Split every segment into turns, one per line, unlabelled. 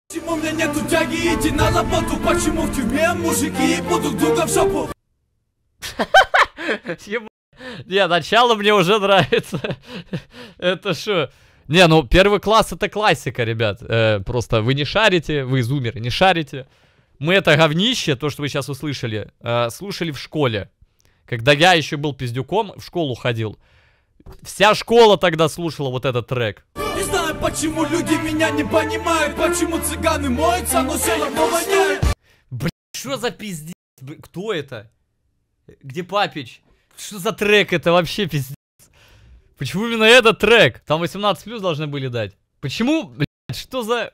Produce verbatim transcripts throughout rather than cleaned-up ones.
Почему у меня нету тяги идти на работу? Почему в тюрьме мужики будут друга в жопу?
Не, начало мне уже нравится. Это что? Не, ну первый класс это классика, ребят. Э, просто вы не шарите, вы зумеры, не шарите. Мы это говнище, то, что вы сейчас услышали, э, слушали в школе. Когда я еще был пиздюком, в школу ходил. Вся школа тогда слушала вот этот трек.
Не знаю, почему люди меня не понимают. Почему цыганы моются, но все равно воняют.
Блин, что за пиздец? Кто это? Где Папич? Что за трек это вообще, пиздец? Почему именно этот трек? Там восемнадцать плюс должны были дать. Почему, блядь, что за...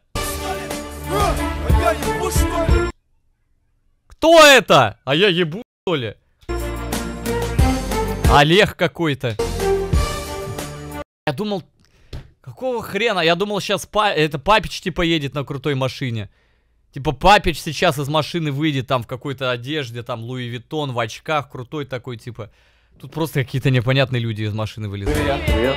Кто это? А я ебу, что ли? Олег какой-то. Я думал... Какого хрена? Я думал, сейчас па... это Папич типа едет на крутой машине. Типа Папич сейчас из машины выйдет там в какой-то одежде, там Луи Виттон, в очках, крутой такой типа. Тут просто какие-то непонятные люди из машины вылезают.
Привет. Привет.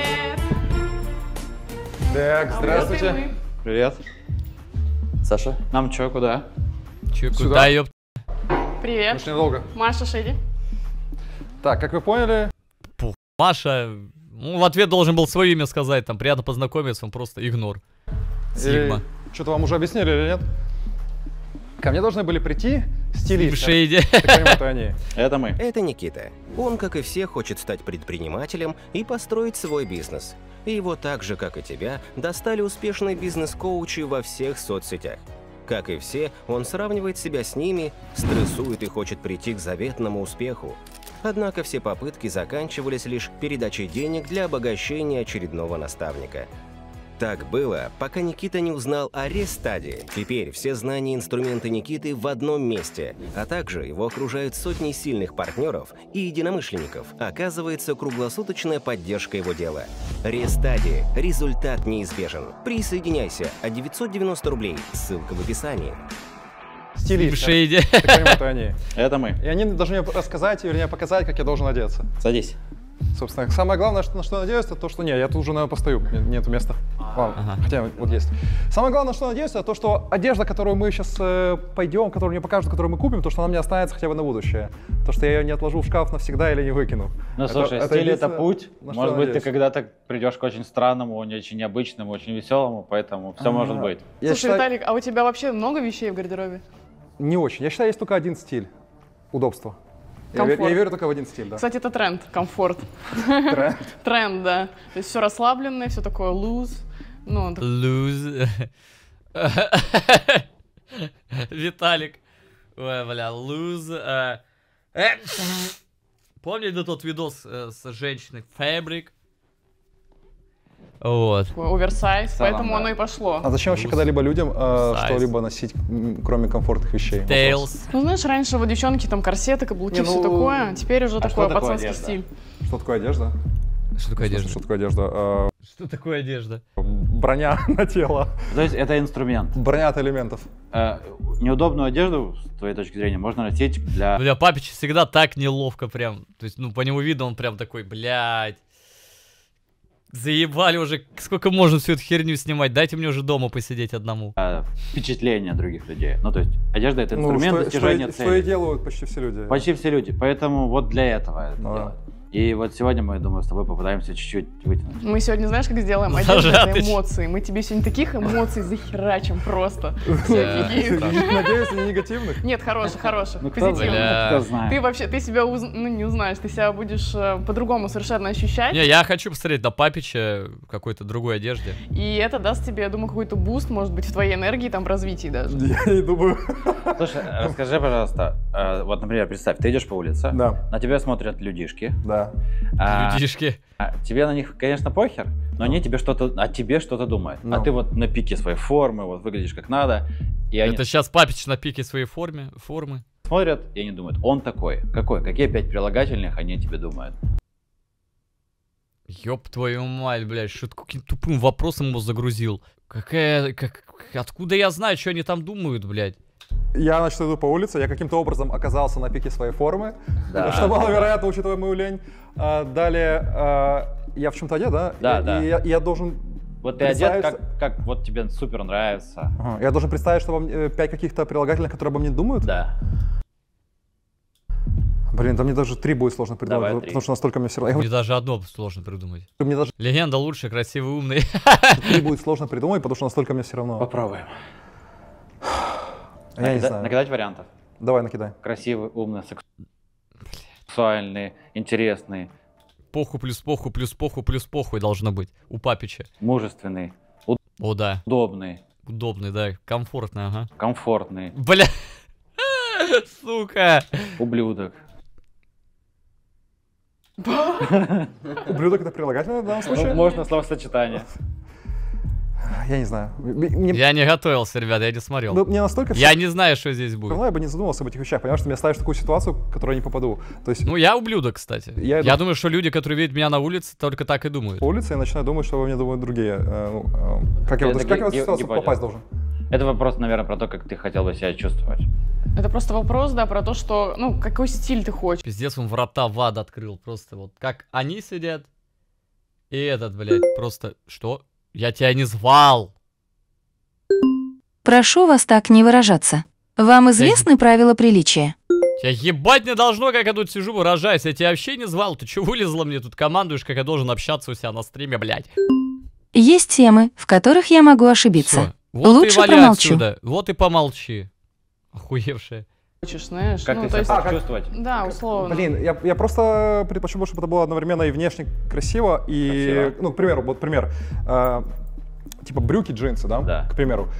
Так, здравствуйте.
Привет.
Саша.
Нам чё, куда?
Че, куда, ёп?
Привет.
Может, недолго.
Маша, Шеди.
Так, как вы поняли...
Пух, Маша, ну, в ответ должен был свое имя сказать, там, приятно познакомиться, он просто игнор. Сигма.
Что-то вам уже объяснили или нет? Ко мне должны были прийти стилисты.
Шейди.
Это они.
Это мы.
Это Никита. Он, как и все, хочет стать предпринимателем и построить свой бизнес. И его так же, как и тебя, достали успешные бизнес-коучи во всех соцсетях. Как и все, он сравнивает себя с ними, стрессует и хочет прийти к заветному успеху. Однако все попытки заканчивались лишь передачей денег для обогащения очередного наставника. Так было, пока Никита не узнал о Рестади. Теперь все знания и инструменты Никиты в одном месте, а также его окружают сотни сильных партнеров и единомышленников. Оказывается, круглосуточная поддержка его дела. Рестади. Результат неизбежен. Присоединяйся от девятьсот девяносто рублей. Ссылка в описании.
Стилисты.
Шейди.
Это они.
Это мы.
И они должны мне рассказать, вернее, показать, как я должен одеться.
Садись.
Собственно, самое главное, что, на что я надеюсь, это то, что... Не, я тут уже, наверное, постою, нет места. Ладно,
Ага.
хотя вот есть. Самое главное, что я надеюсь, это то, что одежда, которую мы сейчас э, пойдем, которую мне покажут, которую мы купим, то, что она мне останется хотя бы на будущее. То, что я ее не отложу в шкаф навсегда или не выкину.
Ну,
это,
слушай,
это
стиль — это
единственное,
путь.
на что
Может быть, ты
надеюсь.
когда-то придешь к очень странному, очень необычному, очень веселому, поэтому все
А,
может быть.
Я
Слушай,
считаю,
Виталик, а у тебя вообще много вещей в гардеробе?
Не очень. Я считаю, есть только один стиль. Удобство. Я, ве-
Комфорт.
я верю только в один стиль, да.
Кстати, это тренд, комфорт.
Тренд.
Тренд, да. То есть все расслабленное, все такое loose. Ну, так-
Луз. Виталик. Ой, бля, луз. э, э, Помните тот видос э, с женщиной Фабрик? Вот.
такой оверсайз,
целом,
поэтому
да.
оно и пошло.
А зачем вообще когда-либо людям э,
Сайз.
что-либо носить, м, кроме комфортных вещей? Вопрос.
Тейлз.
Ну, знаешь, раньше вот девчонки там корсеты, каблуки,
Не,
все
ну,
такое. Теперь уже
а
такой
что такое
пацанский
одежда?
стиль.
Что такое одежда?
Что такое
Что,
одежда?
что такое одежда? Э,
Что такое одежда?
броня на тело.
То есть это инструмент.
Броня от элементов.
Э, неудобную одежду, с твоей точки зрения, можно носить для...
Бля, Папич всегда так неловко прям. То есть, ну, по нему видно, он прям такой, блядь. Заебали уже, сколько можно всю эту херню снимать? Дайте мне уже дома посидеть одному.
э, впечатления других людей. Ну, то есть одежда — это
Ну,
инструмент
что,
достижения
что, и- что
цели.
и делают почти все люди.
Почти все люди. Поэтому вот для этого это
Да.
делают. И вот сегодня мы, думаю, с тобой попытаемся чуть-чуть вытянуть.
Мы сегодня, знаешь, как сделаем?
Зажатый.
Одежда — это эмоции. Мы тебе сегодня таких эмоций захерачим просто. Все
Да.
офигеют.
Надеюсь, не негативных.
Нет, хороших, хороших,
Ну, кто,
позитивных.
Бля.
кто знает.
Ты вообще, ты себя уз- ну, не узнаешь, ты себя будешь э, по-другому совершенно ощущать.
Не, я хочу посмотреть на Папича в какой-то другой одежде.
И это даст тебе, я думаю, какой-то буст, может быть, в твоей энергии, там, в развитии даже.
Я не думаю.
Слушай, расскажи, пожалуйста, э, вот, например, представь, ты идешь по улице,
Да,
на тебя смотрят людишки,
да.
а,
Людишки.
а тебе на них, конечно, похер, но они тебе что-то, о тебе что-то думают.
Ну.
А ты вот на пике своей формы, вот выглядишь как надо, и они
Это сейчас Папич на пике своей форме, формы.
смотрят, и они думают, он такой. Какой? Какие пять прилагательных они о тебе думают?
Ёб твою мать, блядь, что ты каким тупым вопросом его загрузил? Какая, как, откуда я знаю, что они там думают, блядь?
Я, значит, иду по улице, я каким-то образом оказался на пике своей формы,
Да.
что маловероятно, учитывая мою лень. А, далее, а, я в чем-то одет, да?
Да,
и,
да.
И я, я должен
Вот ты одет, как, как вот тебе супер нравится.
Ага. Я должен представить, что вам э, пять каких-то прилагательных, которые обо мне думают?
Да.
Блин, да мне даже три будет сложно придумать,
Давай,
потому
три.
что настолько мне все равно.
Мне даже одно сложно придумать.
Мне даже
Легенда лучше, красивый, умный.
три будет сложно придумать, потому что настолько мне все равно.
Попробуем.
Я не
Накида-
знаю.
Накидать вариантов.
Давай, накидай.
Красивый, умный, сексуальный, интересный,
Поху плюс поху плюс поху плюс похуй должно быть. У папича.
мужественный,
О, да.
удобный,
Удобный, да. Комфортный, ага.
комфортный,
Бля. Сука.
ублюдок.
Ублюдок это прилагательное в данном
Ну,
случае?
можно словосочетание.
Я не знаю. Мне,
Я не готовился, ребят, я не смотрел.
ну, мне настолько все
Я не знаю, что здесь
равно,
будет.
я бы не задумывался об этих вещах, понимаешь, что меня ставишь в такую ситуацию, в которую я не попаду. То есть
Ну, я ублюдок, кстати.
Я
Я,
иду-
думаю, что люди, которые видят меня на улице, только так и думают.
по улице я начинаю думать, что обо мне думают другие. Э, ну, э, Как я,
Это
вот- как я в эту
ге-
ситуацию
гипотеза.
попасть должен?
Это вопрос, наверное, про то, как ты хотел бы себя чувствовать.
Это просто вопрос, да, про то, что, ну, какой стиль ты хочешь.
Пиздец, он врата в ад открыл. Просто вот как они сидят. И этот, блядь, просто... Что? Я тебя не звал.
Прошу вас так не выражаться. Вам известны правила приличия?
Я ебать не должно, как я тут сижу, выражаюсь. Я тебя вообще не звал. Ты че вылезла мне тут командуешь, как я должен общаться у себя на стриме, блядь?
Есть темы, в которых я могу ошибиться.
Всё. Вот
Лучше
и валяй
промолчу.
отсюда. Вот и помолчи. Охуевшая.
Хочешь, знаешь?
Как
ну,
ты
то
себя
есть,
хочешь чувствовать?
да, условно.
Блин, я, я просто предпочел бы, чтобы это было одновременно и внешне красиво, и,
Красиво.
ну, к примеру, вот пример, э, типа брюки, джинсы, да,
Да.
к примеру.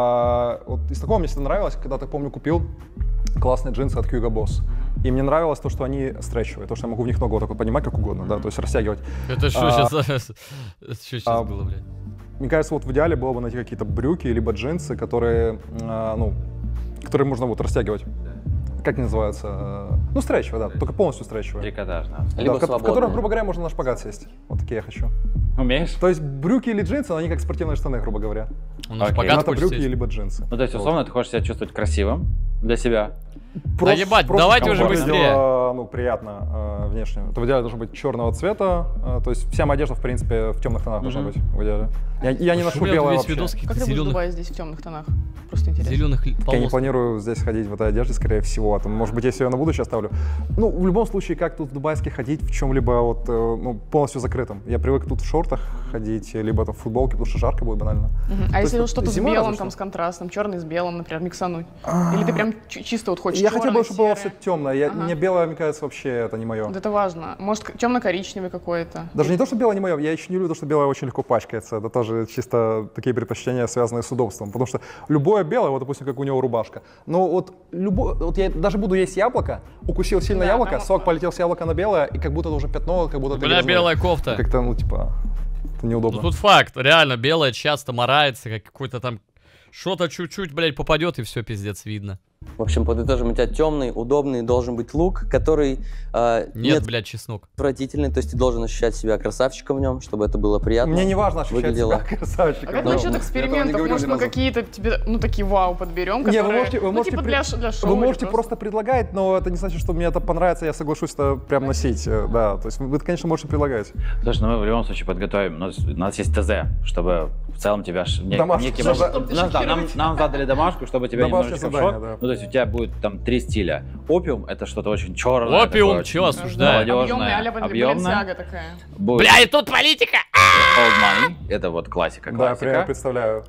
А, вот из такого мне всегда нравилось, когда-то, помню, купил классные джинсы от Hugo Boss, и мне нравилось то, что они стретчевые, то, что я могу в них ногу вот так вот поднимать как угодно, да, то есть растягивать.
Это что
А,
сейчас? Что сейчас
а,
было, блядь?
Мне кажется, вот в идеале было бы найти какие-то брюки либо джинсы, которые, э, ну, которые можно вот растягивать. Как они называются? Э, Ну, стретчевые, да, только полностью стретчевые.
Трикотажно.
Да,
Либо
в, ко- в
свободные.
которых, грубо говоря, можно на шпагат сесть. Вот такие я хочу.
Умеешь?
То есть брюки или джинсы, но они как спортивные штаны, грубо говоря.
Он на
Окей.
шпагат
Но это
хочет
брюки
сесть.
либо джинсы.
Ну, то есть, условно, ты хочешь себя чувствовать красивым для себя.
Да ебать, давайте уже
чтобы
быстрее.
выглядело, ну, приятно э, внешне. Это в идеале должно быть черного цвета. э, то есть вся моя одежда, в принципе, в темных тонах должна
Мгм.
быть в идеале. Я, я не ношу
Шумел
белое
весь
вообще.
видос
Как
каких-то
ты будешь в
зеленых,
Дубае здесь в темных тонах? Просто интересно.
зеленых
Я не
полос.
планирую здесь ходить в этой одежде, скорее всего. А там, может быть, если я на будущее оставлю. Ну, в любом случае, как тут в дубайске ходить в чем-либо вот, э, ну, полностью закрытом. Я привык тут в шортах ходить, либо там в футболке, потому что жарко будет банально.
Мгм. А
есть
если
вот
вот что-то с
зимой
белым,
разве
там,
что?
с контрастом, черный с белым, например, миксануть? Или ты прям чи- чисто вот хочешь
Я хотел бы,
черный,
чтобы было
серый?
все темное. Я,
Ага.
Мне белое, мне кажется, вообще это не мое.
Вот это важно. Может, к- темно-коричневый какой-то.
Даже не то, что белое не мое, я еще не люблю то, что белое очень легко пачкается. Это тоже чисто такие предпочтения, связанные с удобством. Потому что любое белое, вот, допустим, как у него рубашка. Но вот любое, вот я даже буду есть яблоко, укусил сильно
Да,
яблоко,
там-
сок полетел с яблока на белое, и как будто это уже пятно, как будто это
Бля,
грязное.
белая кофта.
Как-то, ну, типа, это
Ну
неудобно.
тут факт, реально, белое часто морается, как какой-то там... Что-то чуть-чуть, блядь, попадет, и все, пиздец, видно.
В общем, подытожим, у тебя темный, удобный должен быть лук, который э,
Нет,
не
блядь, чеснок.
отвратительный, то есть ты должен ощущать себя красавчиком в нем, чтобы это было приятно.
Мне не важно ощущать
выглядело.
себя красавчиком.
А как
Ну,
насчет
я этого
не
экспериментов?
говорю
Может,
ни
мы
разу.
какие-то тебе, ну, такие вау подберем,
Не,
которые...
вы можете, вы
ну,
можете,
типа
при-
для, ш- для шоу
вы
или
можете просто предлагать, но это не значит, что мне это понравится, я соглашусь это прям носить. э, Да, то есть вы, конечно, можете предлагать.
Слушай, ну мы в любом случае подготовим. У нас, у нас есть ТЗ, чтобы в целом тебя ш- не-
Домашку
неким
задание.
образом- нас, да, нам, нам задали домашку, чтобы тебя
Домашнее
немножечко в
задание,
шок.
да.
Ну, то есть у тебя будет там три стиля. Опиум — это что-то очень черное.
Опиум,
такое
чё
очень
осуждаю?
молодежное,
Объемная, а-ля
объемное.
Balenciaga такая.
Будет
Бля, и тут политика!
Old Money, это вот классика,
Да,
классика.
я представляю.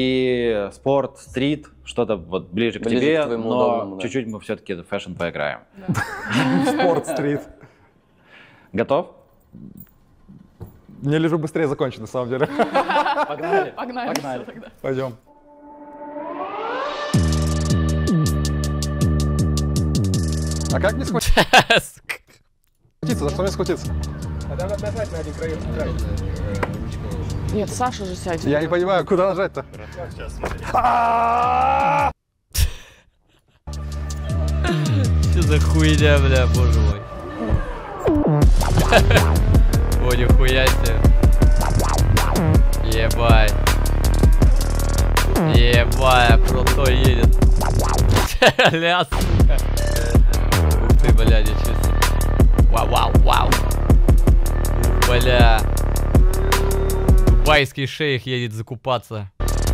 И спорт, стрит, что-то вот ближе к
Ближе
тебе,
к твоему
но
удобному, да.
чуть-чуть мы все-таки в фэшн поиграем.
Спорт-стрит.
Готов?
Мне лишь бы быстрее закончить, на самом деле.
Погнали.
Погнали.
Погнали.
всё тогда.
Пойдем. А как мне схватиться? За что мне схватиться?
Нет, Саша же сядет.
Я не понимаю, куда нажать-то?
Что за хуйня, бля, боже мой. О, нихуя себе. Ебать. Ебать, крутой едет. Ля, сука. Ух ты, бля, ничего себе. Вау, вау, вау. Ух, бля. Дубайский шейх едет закупаться.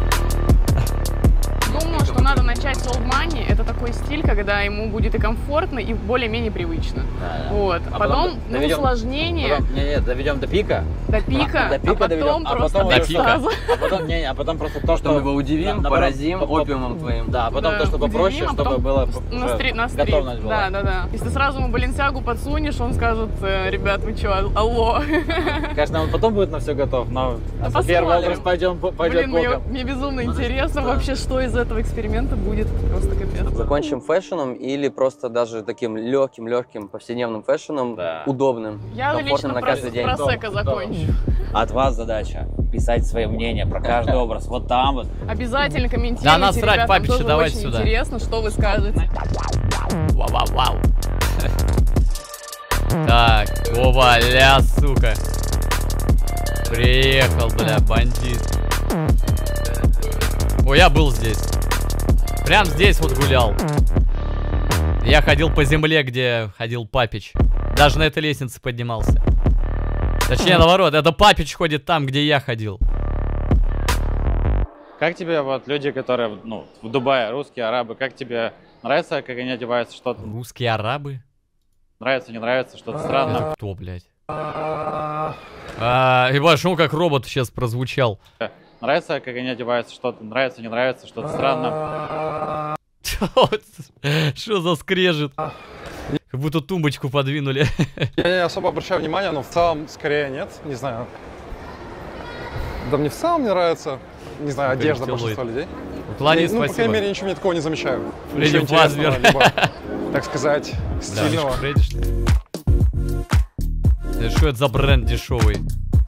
Думаю, что надо начать с Old Money. Это такой стиль, когда ему будет и комфортно, и более-менее привычно.
Да, да.
Вот.
А
потом,
потом
ну,
доведем-
усложнение
Потом, не, не, доведем до пика.
до пика,
До пика
а потом
доведем, а
просто
потом
до
до
пика.
сразу.
А потом, не, не, а потом просто то, что...
Потом его удивим,
наоборот,
поразим
по- по-
опиумом твоим.
Да, а потом
Да,
то, что попроще,
удивим, а
чтобы
потом
было
на
уже
стрит, на стрит.
готовность была.
Да, да, да. Если ты сразу ему Баленсиагу подсунешь, он скажет: э, ребят, вы чё, ал- алло.
Конечно, он потом будет на все готов, но
Ну,
за первый
посмотрим.
образ пойдем, пойдет
Блин, мне,
боком.
мне безумно интересно вообще, что из этого эксперимента будет. Просто капец.
Закончим фэшном или просто даже таким легким-легким повседневным фэшном,
Да.
удобным,
Я
комфортным
лично
на
про,
каждый день.
просека закончу.
От вас задача писать свое мнение про каждый образ. Вот там вот.
Обязательно комментируйте,
Да насрать,
ребят, нам
папича,
тоже
давайте
очень
сюда.
интересно, что вы скажете.
Вау-вау-вау. Так, оба, ля, сука. Приехал, бля, бандит. Ой, я был здесь. Прям здесь вот гулял. Я ходил по земле, где ходил Папич. Даже на этой лестнице поднимался. Точнее, наоборот, это Папич ходит там, где я ходил.
Как тебе вот люди, которые, ну, в Дубае, русские, арабы, как тебе нравится, как они одеваются, что-то?
Русские арабы?
Нравится, не нравится, что-то странно?
Это кто, блядь? А, ебать, ну как робот сейчас прозвучал.
Нравится, как они одеваются, что-то? Нравится, не нравится, что-то странно?
Что за скрежет? Как будто тумбочку подвинули.
Я не особо обращаю внимание, но в целом скорее нет, не знаю. Да мне в целом не нравится, не знаю, одежда большинства людей.
Клани,
Я, ну, по
спасибо.
крайней мере, ничего мне такого не замечаю.
Фредди
Ничего интересного,
Фазбер.
либо, так сказать, стильного.
Да, Фредди, что ли? Это что это за бренд дешевый?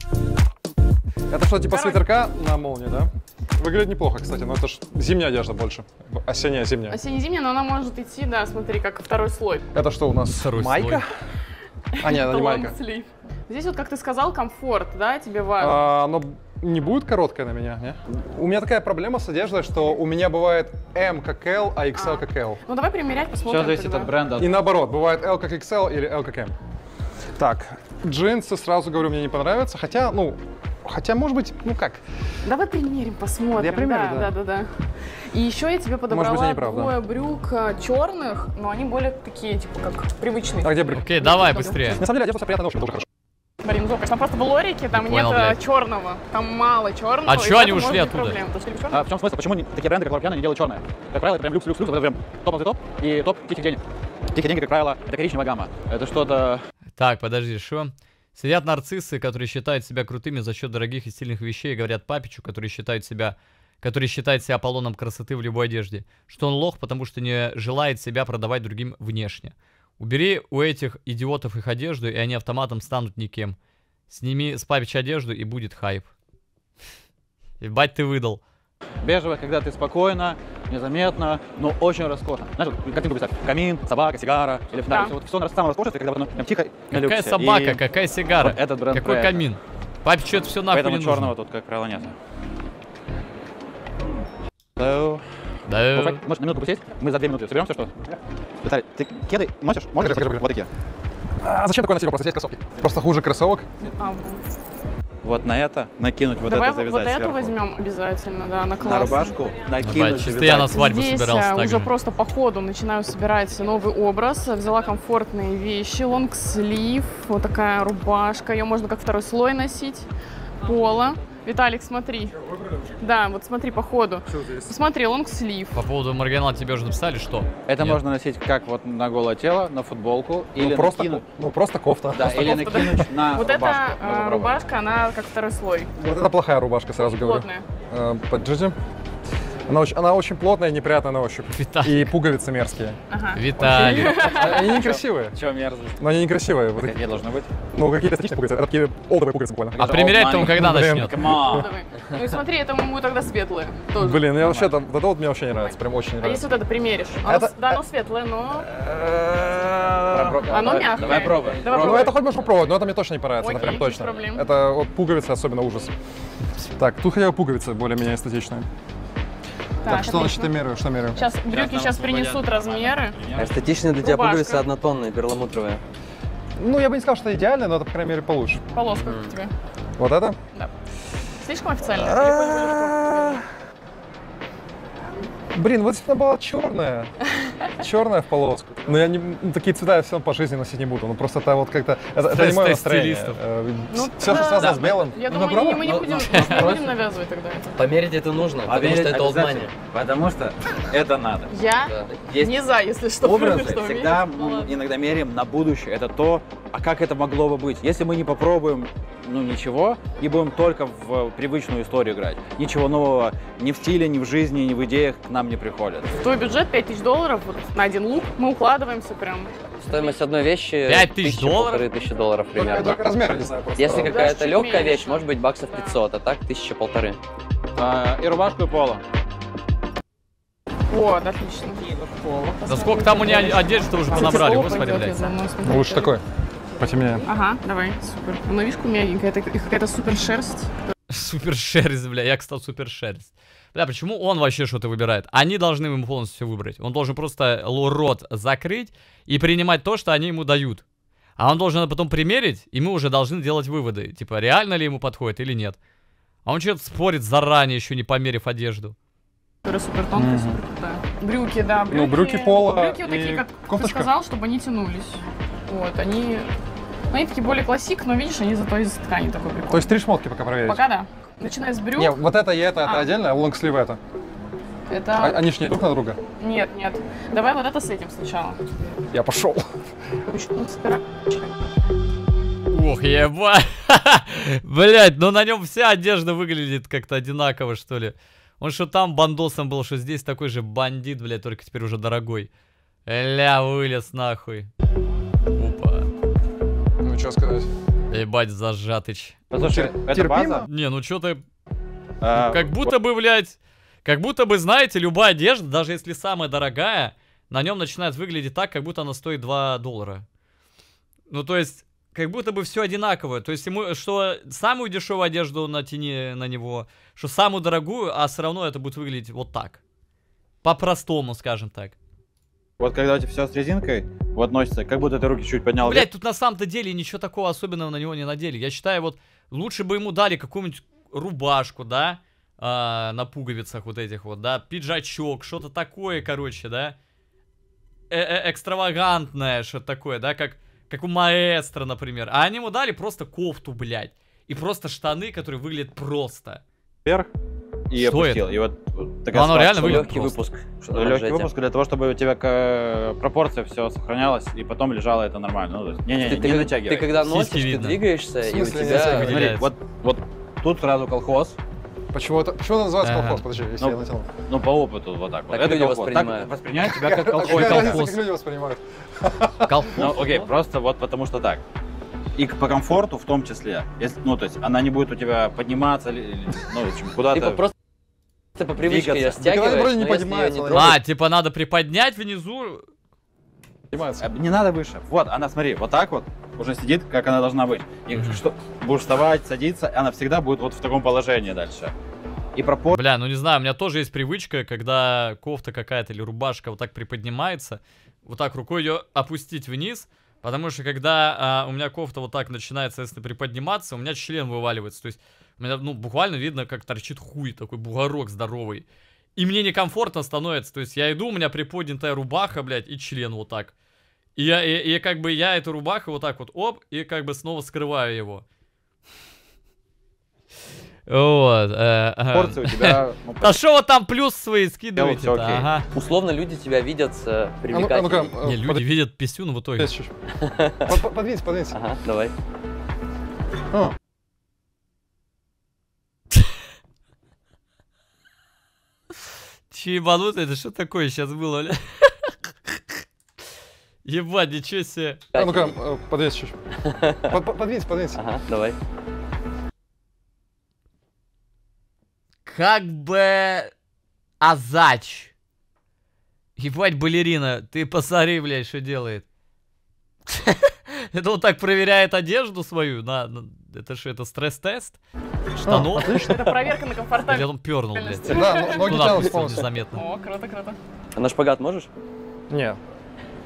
Это что, типа
Короче.
свитерка на молнии, да? Выглядит неплохо, кстати, но это ж зимняя одежда больше. Осенняя, зимняя.
Осенне-зимняя, но она может идти, да, смотри, как второй слой.
Это что у нас?
Второй
майка? А, нет, это не майка.
Лонгслив. Здесь вот, как ты сказал, комфорт, да, тебе важно.
А, оно не будет короткое на меня, не? У меня такая проблема с одеждой, что у меня бывает M как L, а X L как L.
Ну давай примерять, посмотрим.
Все зависит
тогда.
от бренда.
И наоборот, бывает L как X L или L как M. Так, джинсы, сразу говорю, мне не понравятся, хотя, ну, хотя, может быть, ну как?
Давай примерим, посмотрим.
Я примерю,
да,
да.
да, да, да. И еще я тебе
Может быть,
подобрала
я не прав, да.
двое брюк а, черных, но они более такие, типа, как привычные.
А где брюк?
Окей, давай быстрее.
На самом деле, одежда приятная, очень тоже хорошо.
Блин, Зопыч, там просто в лорике, там
Понял,
нет а,
блядь.
черного, там мало черного.
А
и
чё они
поэтому
ушли
может быть
оттуда?
проблема. Потому что любишь
А
чёрный?
в чем смысл? Почему не- такие бренды, как Лоракяна, не делают черное? Как правило, это прям люкс-люкс-люкс, это прям топ топ и топ тихих денег. Тихие деньги, как правило, это коричневая гамма. Это что-то...
Так, подожди, что? Сидят нарциссы, которые считают себя крутыми за счет дорогих и стильных вещей, и говорят Папичу, который считает себя, который считает себя Аполлоном красоты в любой одежде, что он лох, потому что не желает себя продавать другим внешне. Убери у этих идиотов их одежду, и они автоматом станут никем. Сними с Папича одежду, и будет хайп. Ебать ты выдал.
Бежевая, когда ты спокойно, незаметно, но очень роскошно. Знаешь, вот картинку представь. Камин, собака, сигара. Или, да.
Да.
Вот все самое роскошное, когда оно прям тихо на
Какая
люксе.
собака,
И
какая сигара,
вот этот бренд
какой
проекта.
камин. Папичу это все нахуй не
Поэтому
нужно.
черного тут, как правило, нет. Hello.
Да.
Вов, Можешь на минутку посесть? Мы за две минуты соберемся, что? Виталий, ты кеды носишь? Можешь?
Покажи, покажи.
Вот такие.
А зачем такое носить? Просто здесь кроссовки. Просто хуже кроссовок.
А,
Вот на это накинуть, вот
давай
это завязать
вот эту
сверху.
возьмем обязательно, да, на
На
класс.
рубашку
Ебать,
накинуть,
чисто
завязать.
я на свадьбу
Здесь
собирался
а,
так
уже
же.
просто по ходу начинаю собирать новый образ. Взяла комфортные вещи, лонгслив, вот такая рубашка. Ее можно как второй слой носить. Поло. Виталик, смотри. Да, вот смотри по ходу. Посмотри, лонгслив.
По поводу маргинала тебе уже написали, что?
Это
Нет.
можно носить как вот на голое тело, на футболку, или
Ну просто,
накинуть,
ну, просто кофта.
да, или
кофта, да.
накинуть на
Вот
рубашку.
эта
Можно
а,
попробовать.
рубашка, она как второй слой.
Вот это плохая рубашка, сразу говорю.
Плотная.
Э, Подожди. Она очень, она очень плотная и неприятная на ощупь.
Виталий.
И пуговицы мерзкие.
Ага.
Виталий.
Они некрасивые.
Чё мерзость?
Но они некрасивые. Вот такие.
Какие должны быть?
Ну, какие-то эстетичные пуговицы. Это такие олдовые пуговицы буквально.
А примерять-то он когда
Блин.
начнет?
Come on.
Давай. Ну и смотри, это будет тогда светлое. Тоже.
Блин, я вообще, там, вот это вот мне вообще не нравится. Прям очень не
А если
нравится.
вот это примеришь? Оно,
Это-
с- да, оно светлое, но
Попробуй.
оно
Давай,
мягкое.
Давай пробуй.
Давай
Ну,
пробуй.
это хоть можешь попробовать, но это мне точно не понравится. Это
Окей,
прям
без
точно.
проблем.
Это вот пуговицы особенно ужас. Так, тут хотя бы пуговицы более-менее эстетичные. Так, что значит я меряю? Что меряю?
Сейчас брюки сейчас принесут размеры.
Эстетичные для тебя
Рубашка.
пуговицы однотонные, перламутровые.
Ну, я бы не сказал, что идеально, но это, по крайней мере, получше.
Полоска у тебя.
Вот это?
Да. слишком официально? Или хоть бы
Блин, вот если она была черная, черная в полоску. Но я не, ну, такие цвета я все равно по жизни носить не буду. Ну просто это вот как-то, это, это не мое настроение. Э,
Ну,
все, что связано
да,
с белым.
Я
Ну,
думаю,
попробуй.
мы не
Ну,
будем,
ну,
не будем навязывать тогда это.
Померить это нужно, потому
Померить
что это
обязательно,
олдмани.
Потому что это надо.
Я
Да.
Есть
не за, если что.
образы
что
всегда
умеешь. Ну
мы
ладно.
иногда меряем на будущее. Это то, а как это могло бы быть. Если мы не попробуем, ну ничего, и будем только в привычную историю играть. Ничего нового ни в стиле, ни в жизни, ни в идеях к нам не приходит.
Твой бюджет пять тысяч долларов вот, на один лук. Мы укладываемся прям.
Стоимость одной вещи
Пять тысяч
тысяча,
долларов?
полторы тысячи долларов примерно.
Только размер, не знаю, просто.
Если
Да.
какая-то
чуть
легкая
меньше.
вещь, может быть баксов пятьсот, а так тысяча полторы.
А, и рубашку, и поло.
Вот, отлично.
Да сколько там у нее одежды уже понабрали, господи, блядь.
Ну, лучше такой, потемнее.
Ага, давай, супер. Ну, видишь, мягенькая, это какая-то супер шерсть.
Супер шерсть, бля, я, кстати, супер шерсть. Бля, почему он вообще что-то выбирает? Они должны ему полностью все выбрать. Он должен просто рот закрыть и принимать то, что они ему дают. А он должен потом примерить, и мы уже должны делать выводы. Типа, реально ли ему подходит или нет. А он что-то спорит заранее, еще не померив одежду.
Которая супер тонкая,
Мгм.
супер крутая. Брюки, да, брюки.
Ну, брюки пола
Брюки вот
и
такие, как
кофточка.
ты сказал, чтобы они тянулись. Вот, они... ну, они такие более классик, но видишь, они зато из ткани такой прикольный.
То есть три шмотки пока проверить?
Пока да. Начиная с брюк.
Не, вот это и это, это
А.
отдельно, а лонгслив это.
Это...
А- они ж не друг на друга.
Нет, нет. Давай вот это с этим сначала.
Я пошел.
Очень спира-
Ох, ебать. Блять, ну на нем вся одежда выглядит как-то одинаково, что ли. Он что там бандосом был, что здесь такой же бандит, блядь, только теперь уже дорогой. Ля, вылез нахуй. Опа.
Ну, что сказать.
Ебать, зажатыч.
Послушай,
Тер-
это
терпимо?
база.
Не, ну что ты...
а,
Как будто бы, блядь, как будто бы, знаете, любая одежда, даже если самая дорогая, на нем начинает выглядеть так, как будто она стоит два доллара. Ну, то есть, как будто бы все одинаковое. То есть, ему, что самую дешевую одежду натяни на него, что самую дорогую, а все равно это будет выглядеть вот так. По-простому, скажем так.
Вот когда у тебя все с резинкой, вот носится, как будто ты руки чуть поднял.
Блять, тут на самом-то деле ничего такого особенного на него не надели. Я считаю, вот лучше бы ему дали какую-нибудь рубашку, да, а, на пуговицах вот этих вот, да, пиджачок, что-то такое, короче, да, э -э экстравагантное что-то такое, да, как, как у маэстро, например. А они ему дали просто кофту, блядь, и просто штаны, которые выглядят просто.
Вверх и
Что
опустил.
это?
И вот, вот
Ну,
такая
оно
ситуация.
реально выглядит
Легкий
просто.
выпуск. что на
Легкий
манжете.
выпуск для того, чтобы у тебя к- пропорция все сохранялась, и потом лежало это нормально. Ну, то есть, не-не,
Ты,
не
ты,
натягивай.
ты когда
Сиськи
носишь, ты
видно.
двигаешься, и у
смысле,
тебя...
не
Смотри,
выделяется.
вот, вот тут сразу колхоз,
Почему это, почему это называется
Ага.
колхоз? Подожди, если
Ну,
я натянул.
ну по опыту вот так вот.
Так
Это
люди
колхоз.
воспринимают.
Так воспринимают тебя как
Ой,
колхоз.
Ой,
разница,
колхоз.
как люди воспринимают.
Колхоз.
Ну, окей, просто вот потому что так. И к- по комфорту в том числе. Если, ну, то есть она не будет у тебя подниматься, или- или, ну, в общем, куда-то...
Типа просто ты по привычке ее
двигаться.
Да когда
стягиваешь,
вроде не
но если её
поднимается,
не
да.
трогать-
А, типа надо приподнять внизу.
Поднимается.
Э, Не надо выше. Вот, она, смотри, вот так вот уже сидит, как она должна быть. И
Мгм.
что, будешь вставать, садиться, она всегда будет вот в таком положении дальше. И пропорция...
Бля, ну не знаю, у меня тоже есть привычка, когда кофта какая-то или рубашка вот так приподнимается, вот так рукой ее опустить вниз, потому что когда а, у меня кофта вот так начинает, соответственно, приподниматься, у меня член вываливается, то есть у меня, ну, буквально видно, как торчит хуй, такой бугорок здоровый, и мне некомфортно становится, то есть я иду, у меня приподнятая рубаха, блядь, и член вот так, и, я, и, и как бы я эту рубаху вот так вот, оп, и как бы снова скрываю его. Вот. э, ага.
Порция у тебя... ну,
Да что вы там плюс свои скидываете?
всё окей.
Ага.
Условно люди тебя видят э,
А ну-ка,
привлекательней.
ну-ка,
Не,
э,
люди видят писюн в итоге.
подвинься чуть-чуть. Под- под- Подвинься, подвинься.
Ага, давай.
О,
Че ебанутый, это что такое сейчас было, бля? Ебать, ничего себе.
а ну-ка, э, подвинься чуть-чуть. Под- под- Подвинься, подвинься.
Ага, давай.
Как бы... Азач. Ебать, балерина, ты посмотри, блядь, что делает. Это он так проверяет одежду свою? На, на- это что, это стресс-тест? Штанов?
Это проверка на
Или
комфортабельность.
он пернул, блядь?
Да, но- ноги
Ну,
тянутся
допустим,
полностью.
незаметно.
О, круто, круто.
А на шпагат можешь?
Нет.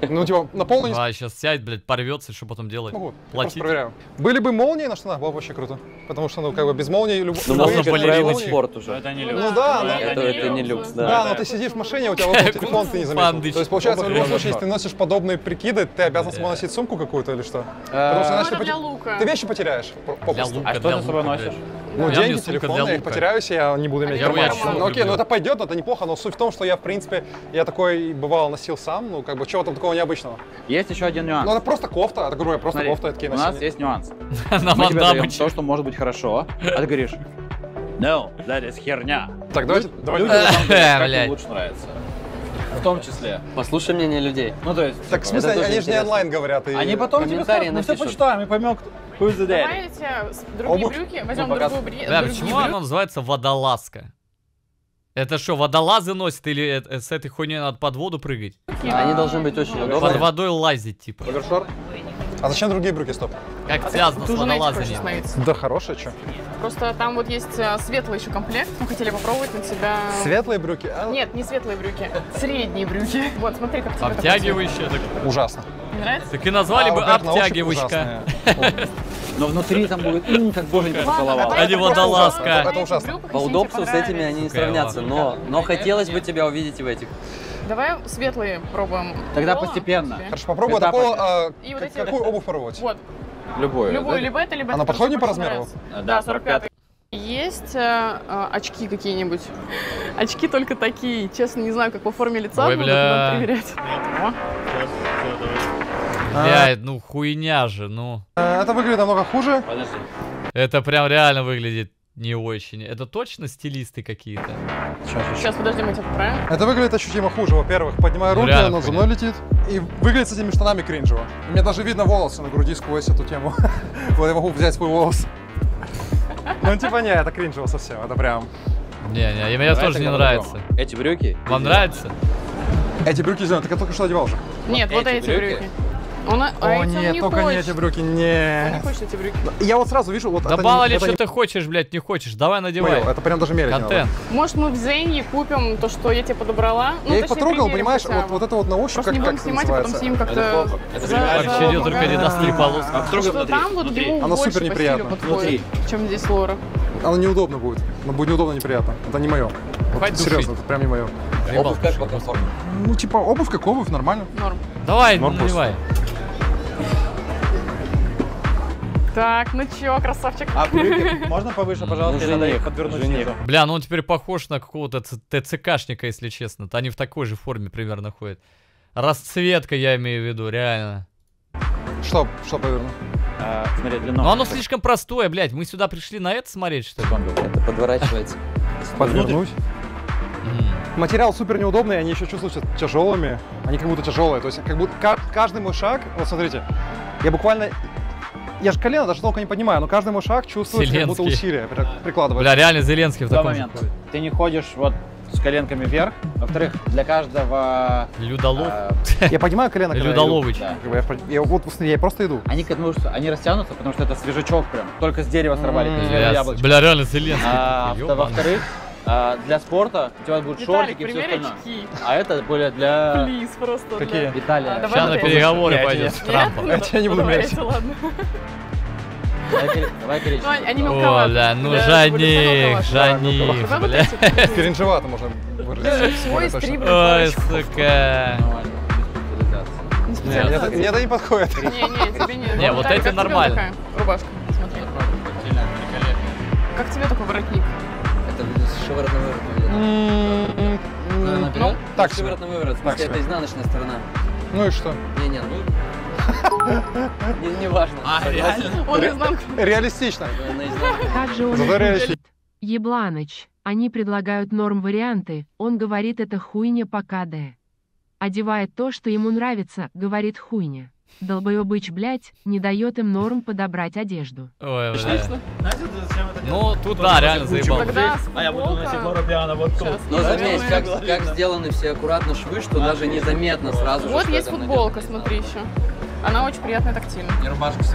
Ну, типа, на пол не...
А, сейчас сядь, блядь, порвется, что потом делать?
Могу, просто
Платить?
проверяю. Были бы молнии на штанах, было бы вообще круто. Потому что, ну, как бы без молнии... Люб...
Ну,
Можно
молнии, как
балерину
правило,
чик.
спорт уже.
Это не
Ну
люкс.
да, но...
Это, это не люкс, да.
Да, но ты сидишь в машине, у тебя вот этот телефон, ты не заметил.
Пандыч.
То есть, получается, в любом
Оба
случае, если
прям
ты носишь подобные прикиды, ты обязан с собой носить сумку какую-то или что? Потому что
Ну,
иначе
это
ты
для
поте-
лука.
Ты вещи потеряешь по-
Для
попросту.
лука,
А что
для
ты с собой
лука,
носишь?
блядь.
Ну,
У меня
деньги,
мне сумка
телефон,
для
я их
лука.
потеряюсь, я не буду иметь
Я
кармана.
ящик
Ну окей,
люблю.
ну это пойдет, это неплохо, но суть в том, что я, в принципе, я такой, бывало, носил сам, ну, как бы, чего там такого необычного.
Есть еще один нюанс.
Ну, это просто кофта, это, грубо говоря, просто
Смотри,
кофта, я такие
у нас
носил.
есть нюанс.
На
Мы тебе даем
Вандамыче.
то, что может быть хорошо, а ты говоришь, no, that is херня.
Так, давайте, давайте.
Люди на самом деле, как
Блядь.
им лучше нравится. В том числе.
Послушай мнение людей.
Ну, то есть,
Так, в
типа,
смысле,
это
они,
тоже
они же не
интересно.
онлайн говорят. И...
они потом тебе
комментарии
скажут, мы все
напишут.
почитаем и поймем, кто who's the daddy.
Давайте с- другие
Обувь.
брюки, возьмем
Ну, пока-
другую бри-
Бля,
другие
почему
брюки.
она называется водолазка? Это что, водолазы носят или э- с этой хуйней надо под воду прыгать?
Они должны быть очень
Под
удобные.
водой лазить, типа.
Овершорт? А зачем другие брюки, стоп?
Как связано с
Ты уже на этих хочешь
водолазанием?
остановиться.
Да хорошие, что?
Просто там вот есть э, светлый еще комплект. Мы хотели попробовать на себя...
Светлые брюки? А,
Нет, не светлые брюки, средние брюки. Вот, смотри, как тебе такой цвет.
Обтягивающая. Так,
Ужасно.
Не нравится?
так и назвали
А,
бы
во-первых, на ощупь
обтягивающка.
ужасные.
Но внутри там будет, м, как боженька
Ладно,
поцеловал.
давай
А не
попробуем.
водолазка.
На
Это
этих
ужасно.
брюках,
По
если тебе
удобству с этими они не
понравится.
сравнятся, но, но хотелось бы тебя увидеть и в этих.
Давай светлые пробуем.
Тогда
Пола
постепенно.
тебе.
Хорошо, попробуй
Этапами.
такого, а,
И вот
как-
эти-
какую обувь пробовать?
Вот,
Любую.
любую,
да?
либо это, либо
Она
это.
подходит
Что
по
больше
размеру?
нравится?
Да,
Да, сорок пятый. Есть э, э, очки какие-нибудь? Очки только такие. Честно, не знаю, как по форме лица
Ой,
будут
бля.
нам проверять. О,
Блядь, ну хуйня же, ну.
А, Это выглядит намного хуже.
Подожди.
Это прям реально выглядит не очень. Это точно стилисты какие-то?
сейчас, подожди, мы тебя поправим.
Это выглядит ощутимо хуже. Во-первых, поднимаю
Ну,
руки,
реально
оно за
хуйня.
мной летит. И выглядит с этими штанами кринжево. Мне даже видно волосы на груди сквозь эту тему. Вот я могу взять свой волос. Ну, типа, не, это кринжево совсем. Это прям...
Не-не, мне
Давай
тоже не
тогда
нравится.
по-другому. Эти брюки.
Вам нравится?
Эти брюки зеленые, так я только что одевал уже.
Нет, вот
эти
эти
брюки?
брюки. Он, а
О,
эти он
нет,
не
только не
хочет.
эти брюки,
Он не
не.
хочет эти брюки.
Я вот сразу вижу, вот
Да
это
мало
не-
ли,
это
что
не
ты хочешь, блядь, не хочешь. Давай надевай.
моё, это прям даже мерить не надо.
Контент.
Может, мы в Зенье купим то, что я тебе подобрала? Ну,
Я их
точнее,
потрогал,
примерим
понимаешь,
хотя
вот,
бы.
вот это вот на ощупь,
Просто
как,
не будем
как
снимать, а потом
называется?
снимем как-то...
Это плохо. Это
за-
реально.
за-
Вообще идет только
за-
редос три полоски.
Обстрого
Что
внутри.
там вот
внутри.
ему
Оно
больше
супер
по
неприятно.
стилю подходит, чем здесь Лора.
Оно неудобно будет. Но будет неудобно, неприятно. Это не мое.
Хватит
Серьезно,
душить.
это прям не мое.
Обувь как по комфорту?
Ну, типа, обувь как обувь, нормально.
Норм.
Давай,
Норм
надевай.
Так, ну чё, красавчик.
А брюки можно повыше, пожалуйста, или надо их подвернуть
Жених.
снизу?
Бля, ну он теперь похож на какого-то ц- ТЦКшника, если честно. Они в такой же форме примерно ходят. Расцветка, я имею в виду, реально.
Что, что поверну?
А, смотри, длину.
Но оно слишком простое, блядь. Мы сюда пришли на это смотреть, что ли?
Это подворачивается.
Подвернуть.
М.
Материал супер неудобный, они еще чувствуются тяжелыми. Они как будто тяжелые. То есть, как будто ка- каждый мой шаг, вот смотрите, я буквально. Я же колено даже толком не понимаю, но каждый мой шаг чувствуется, как будто
Зеленский.
усилие при- прикладывается.
Бля, реально Зеленский в
Два
таком же
момента.
ходит.
Ты не ходишь вот с коленками вверх. Во-вторых, для каждого...
Людолов.
а,
Я поднимаю колено, когда я иду.
Людоловыч.
да.
Как бы я, я вот смотри, я просто иду.
Они, потому что они растянутся, потому что это свежачок прям. Только с дерева сорвали,
М,
как
Бля,
яблочко.
бля, реально Зеленский.
А,
такой,
вто-
ёбаный.
Во-вторых, а, для спорта у тебя будут
Виталик,
шортики и все
примерь
остальное.
очки.
А это более для
Плиз, просто.
Какие?
да.
Италии.
А, давай
Сейчас
вот
на
эти.
переговоры
Нет,
пойдет
нет.
с
Нет?
Трампом.
Это я не буду
Ну,
мерить.
давайте, ладно.
Давай пере- Давай
Ну,
перечислим.
они
О,
мелковаты.
бля, ну
Для
жених,
мелковаты.
жених,
Давай вот
бля.
эти.
Кринжевато можно выразить.
Всего
более
из
точно.
три, блин,
Ой,
парочки.
сука.
Нормально, без специализации.
Не
Не, мне это-
специализация.
мне это не подходит.
Не, не, тебе не.
Не, вот
Виталик,
эти
как тебе
нормально.
такая Рубашка, смотри. Как тебе такой воротник?
Это шиворот на выворот. наверное.
М,
Наверное,
Так
так,
себе.
шиворот на выворот. В
Так
смысле, это
себе.
изнаночная сторона.
Ну и что?
Не-не, ну... Не, не важно.
А, реально?
Он изнанку.
Реалистично.
Наизнанку.
Как же он
Зато
их
реалистично.
учит? Ебланыч, они предлагают норм-варианты, он говорит это хуйня по КД. Одевает то, что ему нравится, говорит хуйня. Долбоебыч, блять, не дает им норм подобрать одежду.
Ой, бля.
Отлично.
Ну, тут да, реально заебал.
Тогда футболка.
вот
Сейчас.
Но заметь, как, как сделаны все аккуратно швы, что даже незаметно сразу же.
Вот
что
есть
это
футболка,
надето.
смотри еще. Она очень приятная, тактильная.
Не рубашка сверху.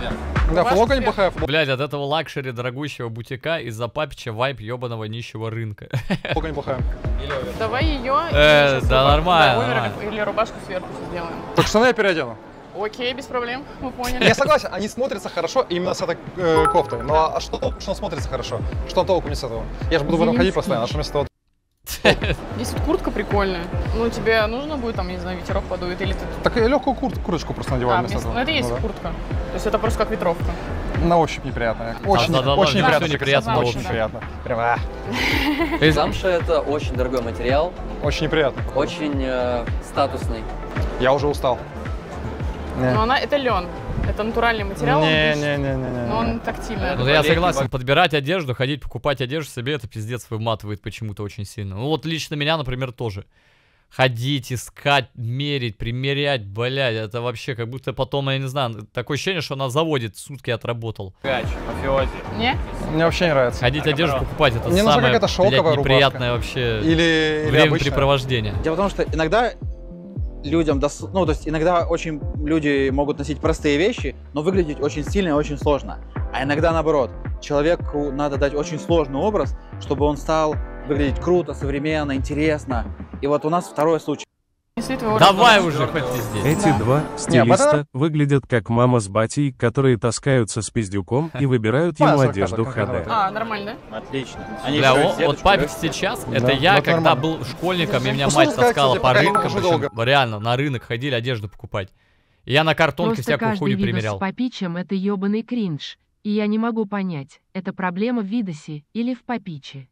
Да, футболка неплохая.
Блядь, от этого лакшери дорогущего бутика из-за папича вайп ебаного нищего рынка.
Футболка неплохая.
Давай ее.
Э, да нормально.
Или рубашку сверху сделаем.
Так штаны я переодену.
Окей, без проблем, мы поняли.
Я согласен, они смотрятся хорошо именно с этой э, кофтой. Но а что, что смотрится хорошо? Что толку не с этого? Я же буду в этом ходить постоянно, а что вместо того?
Здесь вот куртка прикольная. Ну, тебе нужно будет, там, не знаю, ветерок подует, или ты...
Так я легкую куртку, курточку просто надеваю
А,
вместо
вместо...
этого.
Ну, это и есть
Ну, да.
куртка. То есть это просто как ветровка.
На ощупь неприятная. Очень,
да, да,
очень
да,
неприятно.
всё неприятно на
Очень
ощупь.
неприятно. Прям, а.
Замша это очень дорогой материал,
Очень неприятно.
очень э, статусный.
Я уже устал.
Но она, это лен. Это натуральный материал. он
Не,
дышит,
не, не, не, не.
Но он тактильный.
Ну я согласен, подбирать одежду, ходить покупать одежду себе, это пиздец выматывает почему-то очень сильно. Ну вот лично меня, например, тоже. Ходить, искать, мерить, примерять, блядь, это вообще как будто потом, я не знаю, такое ощущение, что на заводе сутки отработал.
Гач, мафиози.
Не?
Мне вообще не нравится.
Ходить одежду покупать, это
Мне нужна
самое,
какая-то шелковая
блядь, неприятное
рубашка.
вообще
Или, или
времяпрепровождение.
Дело в том, что иногда людям, дос... ну, то есть иногда очень люди могут носить простые вещи, но выглядеть очень стильно и очень сложно. А иногда наоборот, человеку надо дать очень сложный образ, чтобы он стал выглядеть круто, современно, интересно. И вот у нас второй случай.
Давай уже хоть здесь.
Эти два стилиста выглядят как мама с батей, которые таскаются с пиздюком и выбирают ему одежду ХД.
А, нормально, да?
Отлично.
Бля, о, вот папик сейчас, это
Да,
я,
вот
когда
нормально.
был школьником, и меня
Ну,
мать
что сказать,
таскала
кстати,
по
пока не
рынкам,
покажу
причем
долго.
реально, на рынок ходили одежду покупать. И я на картонке
Просто
всякую
каждый
хуйню
видос
примерял.
с папичем — это ёбаный кринж. И я не могу понять, это проблема в видосе или в папиче.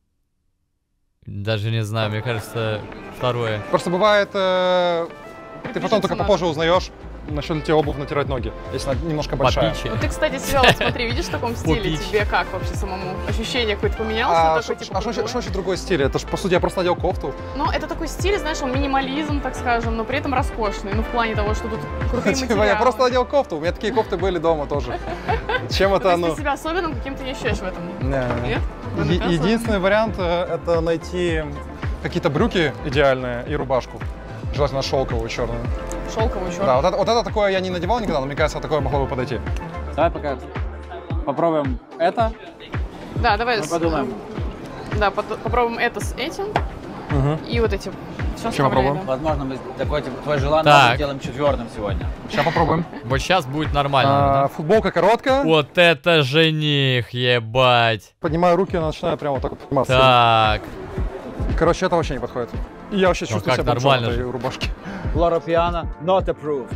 Даже не знаю, мне кажется, второе.
Просто бывает, э, ты потом только
надо.
попозже узнаешь, насчет ли тебе обувь натирать ноги, если она немножко большая.
Попичи.
Ну ты, кстати, себя вот смотри, видишь в таком стиле,
Попить.
тебе как вообще самому? Ощущение какое-то поменялось?
А
на
что
такой, типа,
значит
крутой?
другой стиль? Это ж, по сути, я просто надел кофту.
Ну, это такой стиль, знаешь, он минимализм, так скажем, но при этом роскошный. Ну, в плане того, что тут крутые
Типа,
материалы.
я просто надел кофту, у меня такие кофты были дома тоже. Чем
Ну,
это,
то есть
ну...
ты себя особенным каким-то не ощущаешь в этом?
Не, не.
Нет?
Е-
Наверняка
Единственный вариант э, это найти какие-то брюки идеальные и рубашку. Желательно шелковую, черную.
Шелковую, черную.
Да, вот это, вот это такое я не надевал никогда, но мне кажется, такое могло бы подойти.
Давай пока попробуем это.
Да, давай.
Мы
с-
подумаем.
Да, под- попробуем это с этим.
Угу.
И вот эти. Все
Чем попробуем?
Возможно, мы такой, типа, твой желанный
Так.
сделаем четвертым сегодня.
Сейчас попробуем.
Вот сейчас будет нормально.
А,
да?
футболка короткая.
Вот это жених, ебать.
Поднимаю руки, она начинает прямо вот так вот подниматься.
Так.
Короче, это вообще не подходит. И я вообще
Ну
чувствую
как,
себя бомжом
нормально
в этой
же.
рубашке.
Лора Пиано, not approved.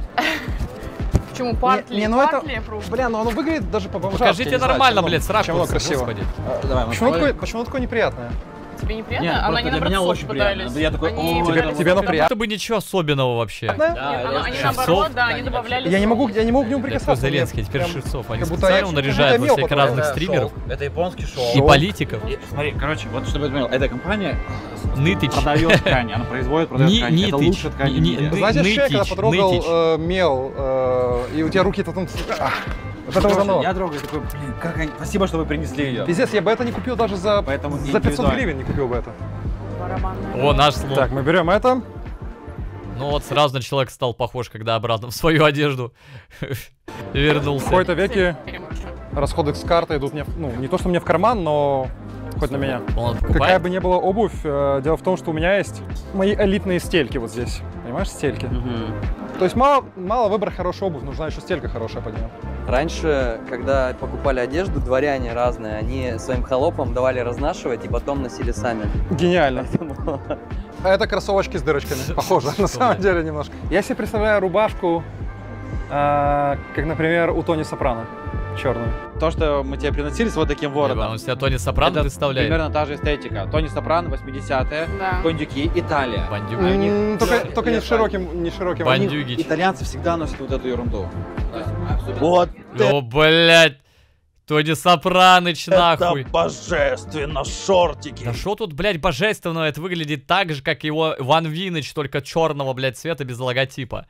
Почему? Партли?
Не, ну это...
Партли approved.
Бля, ну оно выглядит даже по бомжатски.
Покажите
не знаю,
нормально,
чем
блядь,
оно-
с
чем оно
ракурса,
красиво.
господи.
А, Давай, мы
Почему оно,
посмотрим.
такое, почему оно такое неприятное?
Тебе неприятно?
Нет,
Она
просто
не
для
наоборот
меня
софт
очень приятно.
пытались.
Я такой,
Они
«Ой,
пытались-
это
Тебе оно
Как
приятно?
будто бы ничего особенного вообще.
Нет, она- они
Шевцов?
наоборот, да, они добавляли
Я не
софт.
могу, я не могу к нему
Блядь,
прикасаться.
кто Зеленский,
мне
теперь
прям
Шевцов. Они
как будто
специально
я
наряжают
что-то
во
имел
всяких
потом.
разных
Это
стримеров
шелк, это японский шоу.
и политиков.
И, смотри, короче, вот чтобы ты понял, эта компания
Нытыч.
продает ткани, она производит, продает
Ни-
ткани. Это
нитыч.
лучшая ткань в
Ни-
мире.
ни-
Знаете, ощущение, когда
Нытич,
потрогал
нытич.
э, мел, э, и у тебя руки-то там... Ах, вот это вот
Слушай,
оно.
я трогаю, такой, блин, как они... Спасибо, что вы принесли ее.
Пиздец, я бы это не купил даже за,
Поэтому
за пятьсот
индивидуально.
гривен, не купил бы это.
Барабанная.
О, наш слон.
Так, мы берем это.
Ну вот сразу на человека стал похож, когда обратно в свою одежду
В
вернулся.
какой-то веке расходы с карты идут мне, в- ну, не то, что мне в карман, но хоть на меня.
Он
Какая
покупает?
бы ни была обувь, э, дело в том, что у меня есть мои элитные стельки вот здесь. Понимаешь, стельки? То есть мало, мало выбора хорошей обуви, нужна еще стелька хорошая под нее.
Раньше, когда покупали одежду, дворяне разные, они своим холопам давали разнашивать и потом носили сами.
Гениально. А это кроссовочки с дырочками. Похоже, на самом деле немножко. Я себе представляю рубашку, э, как, например, у Тони Сопрано. Черную.
То, что мы тебе приносили с вот таким воротом.
Он себя Тони Сопрано
это
представляет.
примерно та же эстетика. Тони Сопрано, восьмидесятые,
Да.
бандюки, Италия.
Бандюги.
А у них-
М, Только,
Я-
только
я
не, широким, не широким.
У них
Бандюги.
итальянцы всегда носят вот эту ерунду. Вот
О, блядь. Тони Сопраныч, нахуй.
божественно, шортики.
Да что тут, блядь, божественного? Это выглядит так же, как его Ван Виныч, только черного, блядь, цвета без логотипа.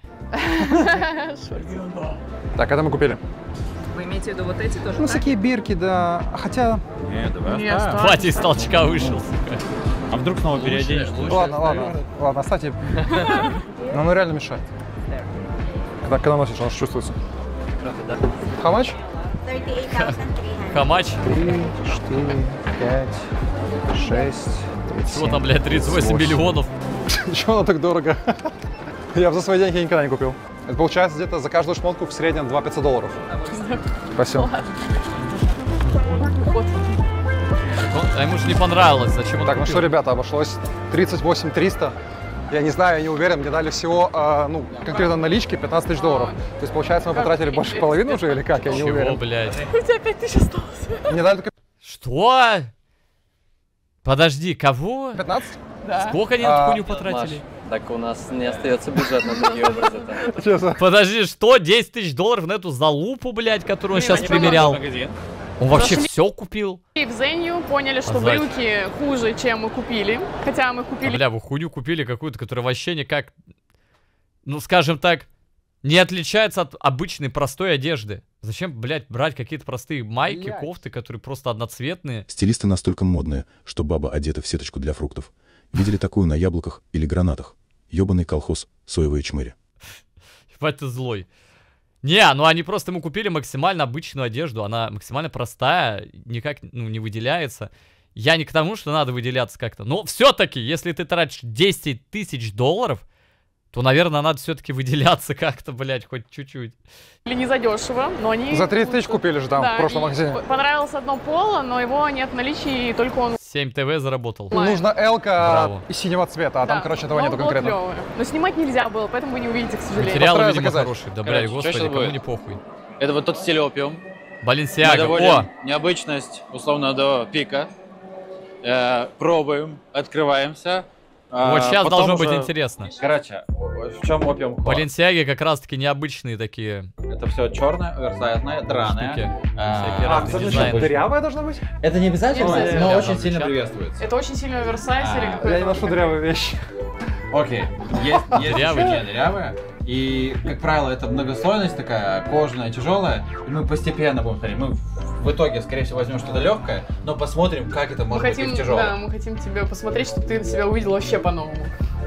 Так, это мы купили.
Вы имеете в виду вот эти тоже?
Ну,
да?
всякие бирки, да. Хотя...
Нет, давай
Не
оставим.
оставим.
Батя из толчка вышел, сука.
А вдруг снова переоденешься?
Ладно, ладно, ладно, кстати. Но оно реально мешает. Когда, когда носишь, оно ж чувствуется. How much?
Хамач.
три, четыре, пять, шесть.
Чего там, блядь, тридцать восемь миллионов?
Чего оно так дорого? Я бы за свои деньги никогда не купил. Это получается где-то за каждую шмотку в среднем два пятьсот долларов. Спасибо.
А ему же не понравилось, зачем он
Так, ну
купил?
что, ребята, обошлось тридцать восемь триста. Я не знаю, я не уверен, мне дали всего, э, ну, конкретно налички пятнадцать тысяч долларов. То есть, получается, мы потратили больше половины уже или как? Я не уверен.
Чего, блядь?
У тебя пять тысяч осталось.
Мне дали только
Что? Подожди, кого?
пятнадцать?
Да.
Сколько они
А,
на хуйню потратили?
Так у нас не остается бюджет на такие образы-то.
Честно.
Подожди, что? десять тысяч долларов на эту залупу, блядь, которую он
Блин,
сейчас
они
примерял? Он вообще
Зашли-
все купил?
И в Зенью поняли, что
Позать.
брюки хуже, чем мы купили. Хотя мы
А,
купили...
бля, вы хуйню купили какую-то, которая вообще никак, ну, скажем так, не отличается от обычной простой одежды. Зачем, блядь, брать какие-то простые майки,
Блядь.
кофты, которые просто одноцветные?
Стилисты настолько модные, что баба одета в сеточку для фруктов. Видели такую на яблоках или гранатах? Ёбаный колхоз, соевые чмыри.
Ебать, ты злой. Не, ну они просто ему купили максимально обычную одежду. Она максимально простая, никак ну, не выделяется. Я не к тому, что надо выделяться как-то. Но все-таки, если ты тратишь десять тысяч долларов, то, наверное, надо все-таки выделяться как-то, блядь, хоть чуть-чуть.
Или не задешево, но они...
За тридцать тысяч купили же там
Да,
в прошлом
и
магазине.
п- Понравилось одно поло, но его нет в наличии, и только он...
семь ТВ заработал.
Ну, нужна элка
Браво.
из синего цвета, а там,
Да,
короче, этого
но
нету
было
конкретно.
клёвое. Но снимать нельзя было, поэтому вы не увидите, к сожалению.
Материалы,
Постараюсь
видимо,
заказать.
хорошие. Да,
Короче,
блядь,
что
господи,
сейчас
кому
будет?
не похуй.
Это вот тот стиль опиум.
Баленсиага.
Мы доводим
О!
необычность, условно, до пика. Э, пробуем, открываемся. А,
Вот сейчас
потом
должно
уже-
быть интересно.
Короче, в чем опиум core?
Баленсиаги как раз-таки необычные такие
Это все черное, оверсайзное, драное.
штуки.
А,
Всякие
А,
разные
кстати,
дизайны.
что, дырявая должна быть?
Это не обязательно,
Не обязательно.
но
Да,
очень
там
сильно
чат.
приветствуется.
Это очень сильный оверсайз или
А,
какой-то...
Я не ношу дырявые вещи.
Окей, есть, есть
Дырявый.
еще дырявые. И, как правило, это многослойность такая, кожаная, тяжелая. И мы постепенно будем смотреть. Мы в итоге, скорее всего, возьмем что-то легкое, но посмотрим, как это
Мы
может быть
хотим,
и в тяжелом.
да, мы хотим тебе посмотреть, чтобы ты себя увидел вообще по-новому.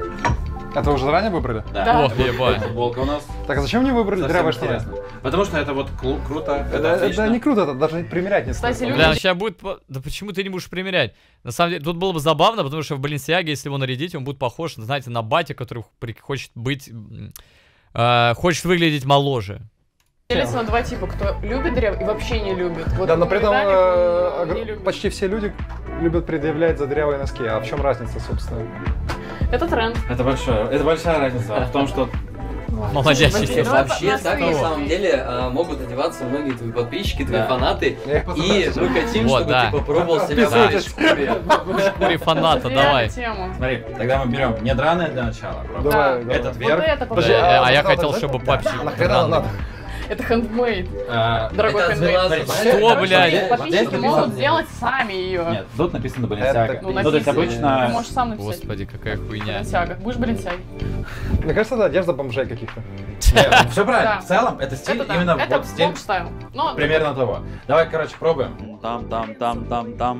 Это вы уже заранее выбрали?
Да.
Ох, ебать.
Футболка у нас.
Так, а зачем не выбрали
Совсем
дырявые штаны?
интересно. Потому что это вот клу- круто, это,
Это,
отлично.
это не круто, это даже примерять не
Кстати,
стоит.
люди-
Бля, сейчас будет... по- Да почему ты не будешь примерять? На самом деле, тут было бы забавно, потому что в Баленсиаге, если его нарядить, он будет похож, знаете, на батя, который при- хочет быть... м, э, хочет выглядеть моложе.
Делится на два типа, кто любит дырявый и вообще не любит. Вот
Да, но при этом
Виталик,
э,
он не
огр-
любит.
почти все люди любят предъявлять за дырявые носки. А в чем разница, собственно?
Это тренд.
Это большое, это большая разница в том, что
Молодящий.
Слушай,
Ну,
ну,
вообще,
это
так на
нас
самом
есть.
деле а, могут одеваться многие твои подписчики, твои
Да.
фанаты.
Я их
И
постараюсь.
мы хотим,
Вот,
чтобы
да.
ты попробовал себя в этой шкуре.
Шкуре фаната,
Реально
давай.
тему.
смотри, тогда мы берем не драное для начала. пробуем.
Давай,
Да.
давай.
Этот
Вот
вверх.
это
Подожди,
Э,
попробуй.
а я
вот
хотел,
это
чтобы
да?
папчик
Нахрена нам надо?
Это хендмейд.
А,
Дорогой
Это
хендмейд.
отзываться,
Что,
знаешь,
блядь?
вот
здесь-
здесь-
вот
Подписчики
здесь
могут
написано-
сделать сами ее.
Нет, тут написано
Это-
Баленсиага.
Ну,
Ну, то есть
написано. Ты
обычно...
можешь сам написать.
Господи, какая хуйня.
Баленсиага. Будешь Баленсиаги?
Мне кажется, это одежда бомжей каких-то.
Все правильно.
Да.
В целом, это стиль
Это да.
именно
Это
вот стиль
бомж-стайл. Но
примерно того. Давай, короче, пробуем. Там, там, там, там, там.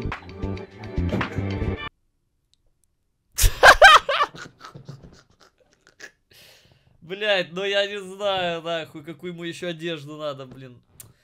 Блять, ну я не знаю, нахуй, какую ему еще одежду надо, блин.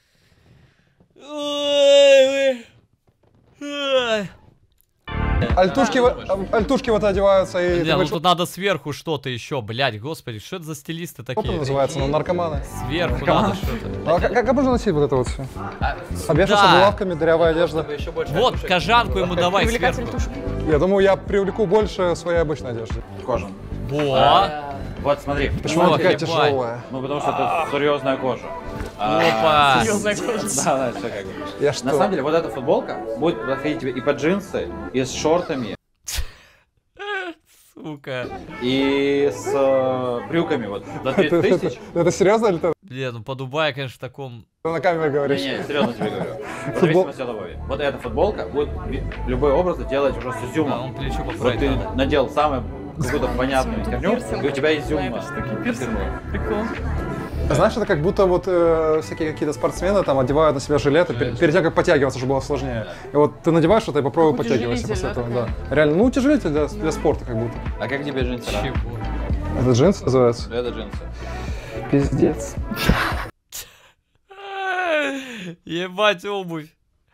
Ой, ой.
Альтушки, в- альтушки вот одеваются и...
Не,
ты
ну
говоришь,
тут надо сверху что-то еще, блять, господи, что это за стилисты
Как это
такие?
называется? Ну, наркоманы.
Сверху надо что-то.
Ну, а как, как можно носить вот это вот все? Обвешаться
Да.
булавками, дырявая одежда.
Вот, кожанку ему давай
привлекатель
сверху.
тушек.
Я думаю, я привлеку больше своей обычной одежды.
Кожа.
Во.
Вот, смотри.
Почему она
Ох,
такая
ебать.
тяжелая?
Ну, потому что это серьезная кожа.
Опа.
Серьезная кожа.
Да, да, все как бы.
Я что?
На самом деле, вот эта футболка будет подходить тебе и под джинсы, и с шортами,
Сука.
и с э, брюками вот за тридцать
Это,
тысяч.
это- это серьезно или ты
Блин, ну по Дубаю, конечно, в таком...
на камеру говоришь?
Не, не, серьезно тебе говорю. В
Футбол-
зависимости от обуви. Вот эта футболка будет ви- любой образ делать уже с
А,
изюмом.
он плечо
Вот
поправить
ты
надо.
надел самую какую-то понятную херню,
Пирсинг.
и у тебя изюм.
На этой штуке пирсинг. Прикол.
Знаешь, это как будто вот э, всякие какие-то спортсмены там одевают на себя жилеты пер- перед тем, как подтягиваться, чтобы было сложнее. И вот ты надеваешь что-то и попробуй
Как
подтягивайся после
утяжелитель,
этого.
да,
Да. Реально, ну утяжелитель для, для спорта как будто.
А как тебе джинсы? да?
Чего?
Это джинсы называется?
Это джинсы.
Пиздец.
Ебать обувь.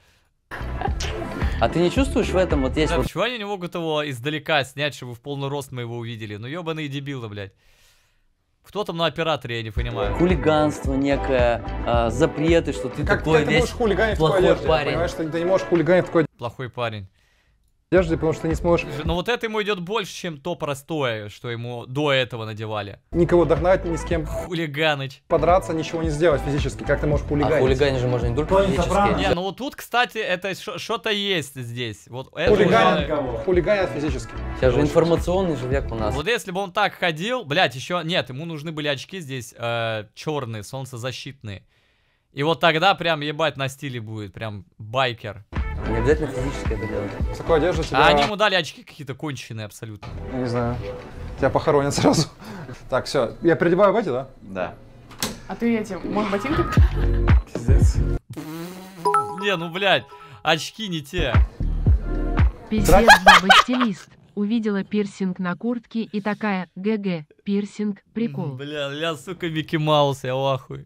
А ты не чувствуешь в этом, вот есть
Да,
вот...
почему они не могут его издалека снять, чтобы в полный рост мы его увидели? Ну ебаные дебилы, блядь. Кто там на операторе, я не понимаю.
Хулиганство некое, а, запреты, что ты
Как,
такой
как ты
весь
можешь хулиганить в такой
плохой
одежде?
парень.
Понимаешь, что ты не можешь хулиганить в такой
Плохой парень.
одежде, потому что ты не сможешь
Но вот это ему идет больше, чем то простое, что ему до этого надевали.
никого догнать, ни с кем
Хулиганыч.
подраться, ничего не сделать физически. Как ты можешь хулиганить?
А хулиганить же можно не только физически.
Не, ну вот тут, кстати, это что-то есть здесь. Вот это
Хулиганят,
уже-
хулиганят физически.
Сейчас же информационный же век у нас.
Вот если бы он так ходил, блядь, еще нет, ему нужны были очки здесь э, черные, солнцезащитные. И вот тогда прям ебать на стиле будет, прям байкер.
Не обязательно физически это делать.
В такой одежде тебя...
А они ему дали очки какие-то конченые абсолютно.
Я не знаю. Тебя похоронят сразу. Так, все. Я переодеваю в эти, да?
Да.
А ты эти, может, ботинки?
Пиздец.
Не, ну блядь, очки не те.
Пиздец, баба-стилист. Увидела пирсинг на куртке и такая, ГГ, пирсинг, прикол.
Бля, я, сука, Микки Маус, я в ахуе.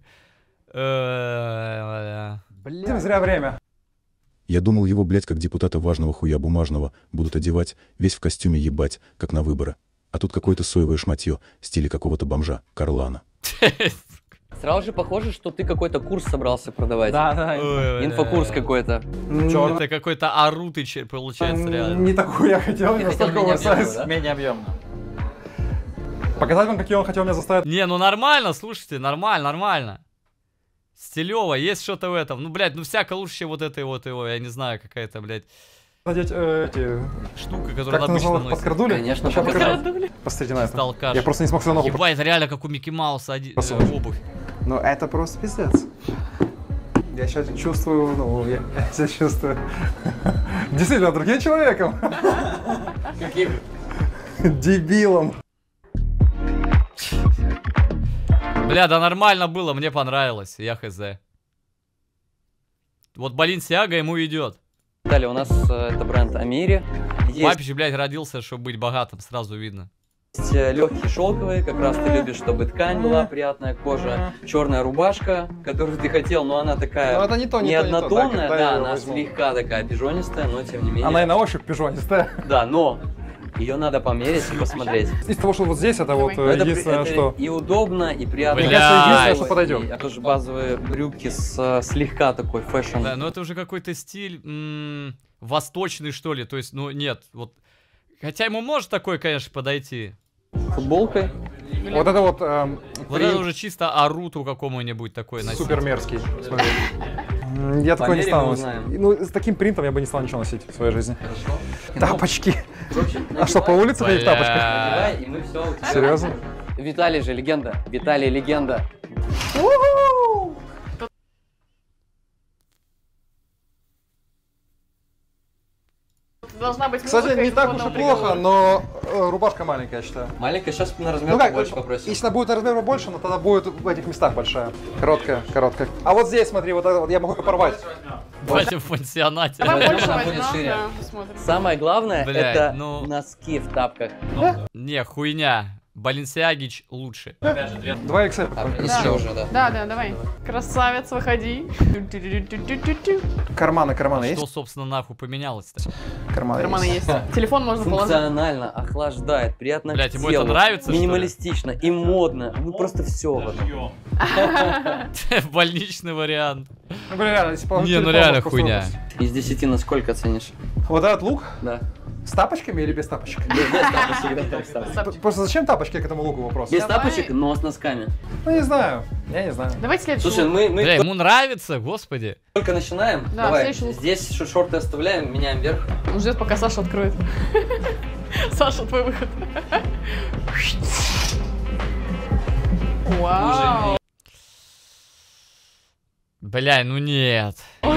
Э, бля.
Блин, зря время.
Я думал, его, блядь, как депутата важного хуя бумажного, будут одевать, весь в костюме ебать, как на выборы. А тут какое-то соевое шматье, в стиле какого-то бомжа, Карлана.
Сразу же похоже, что ты какой-то курс собрался продавать.
Да, да.
Ой,
Инфокурс
бля.
какой-то.
Чёрт.
Это какой-то арутыч получается реально.
Не такую я хотел,
Ты
не
хотел
настолько
менее
оверсайз.
объемную, да?
Менее объемно.
Показать вам, какие он хотел меня заставить.
Не, ну нормально, слушайте, нормально, нормально. Стилево, есть что-то в этом. Ну, блядь, ну всяко лучше, чем вот этой вот его, я не знаю, какая-то, блядь,
Надеть э, эти...
штука, которую
Как
он
ты
обычно
назвал их?
носит.
Подкрадули?
Конечно,
Сейчас покажу.
Подкрадули.
Посмотрите на это.
Сталкаш.
Я просто не смог свою ногу...
Ебать, это реально как у Микки Мауса оди- э,
Посмотрим.
обувь.
Ну, это просто пиздец. Я сейчас чувствую, ну, я, я себя чувствую действительно другим человеком.
Каким?
Дебилом.
Бля, да нормально было, мне понравилось, я хз. Вот Баленсиага ему идет.
Далее у нас э, это бренд Амири. Есть
Папич, блядь, родился, чтобы быть богатым, сразу видно.
легкие шелковые, как раз ты любишь, чтобы ткань была, приятная кожа. Черная рубашка, которую ты хотел, но она такая
Ну, это не то, не
не
то, не то.
однотонная,
Дай- дай
да,
я её
она
возьму.
слегка такая пижонистая, но тем не менее.
Она и на ощупь пижонистая.
Да, но ее надо померить и посмотреть.
Из того, что вот здесь, это вот
Но это, при-
единственное,
это
что...
и удобно, и приятно.
Блядь.
Мне кажется, единственное, что подойдет.
А тоже базовые брюки с э, слегка такой фэшн.
Да, но это уже какой-то стиль м, восточный, что ли. То есть, ну нет, вот. Хотя ему может такой, конечно, подойти.
Футболкой.
Вот это вот... эм,
Вот
принт
это уже чисто Аруту какому-нибудь такой носить.
супер мерзкий. Смотри. М, Я такой не
Померим,
стану
мы
носить.
узнаем.
Ну, с таким принтом я бы не стал ничего носить в своей жизни.
Хорошо.
Тапочки.
Короче,
А что, по улице ходить в
Бля.
тапочках?
надевай, и мы все.
Серьезно?
Виталий же легенда. Виталий легенда.
Должна быть
Кстати,
музыка
не
и
так
фоновый
уж и плохо,
приговор.
но э, рубашка маленькая, я считаю.
Маленькая, сейчас на размер
Ну как,
побольше попросим.
если она будет на размер больше, но тогда будет в этих местах большая. Короткая, короткая. А вот здесь, смотри, вот это вот я могу ее порвать.
Давайте в пансионате.
Давай
Возьмем,
больше
она будет
возьмем,
шире.
да, посмотрим.
Самое главное
Блядь,
это
ну-
носки в тапках.
Не, хуйня. Баленсиагич лучше.
два икс эль.
Еще уже, да.
Да, да, давай. Красавец, выходи.
Карманы, карманы есть?
Что, собственно, нахуй поменялось-то?
Карманы,
Карманы есть. Телефон можно положить.
Функционально, охлаждает, приятно
Блядь,
к
ему
телу,
это нравится, что ли?
минималистично и модно. Ну просто все в этом.
Больничный вариант.
Ну, блин, реально, если положить
Не, ну
телефон,
реально
может, просто
хуйня.
выпасть.
Из десяти на сколько оценишь?
Вот этот лук
Да.
с тапочками или без тапочек?
Без тапочек, да, без тапочек.
Просто зачем тапочки к этому луку вопрос?
Без
Давай.
тапочек, но с носками.
Ну, не знаю. Я не знаю.
Давайте следующий.
Слушай,
лук.
мы, мы
Бля, ему нравится, господи.
только начинаем.
Да,
Давай,
следующий лук.
здесь ш- шорты оставляем, меняем вверх.
Он ждет, пока Саша откроет. Саша, твой выход. Вау.
Бля, ну нет.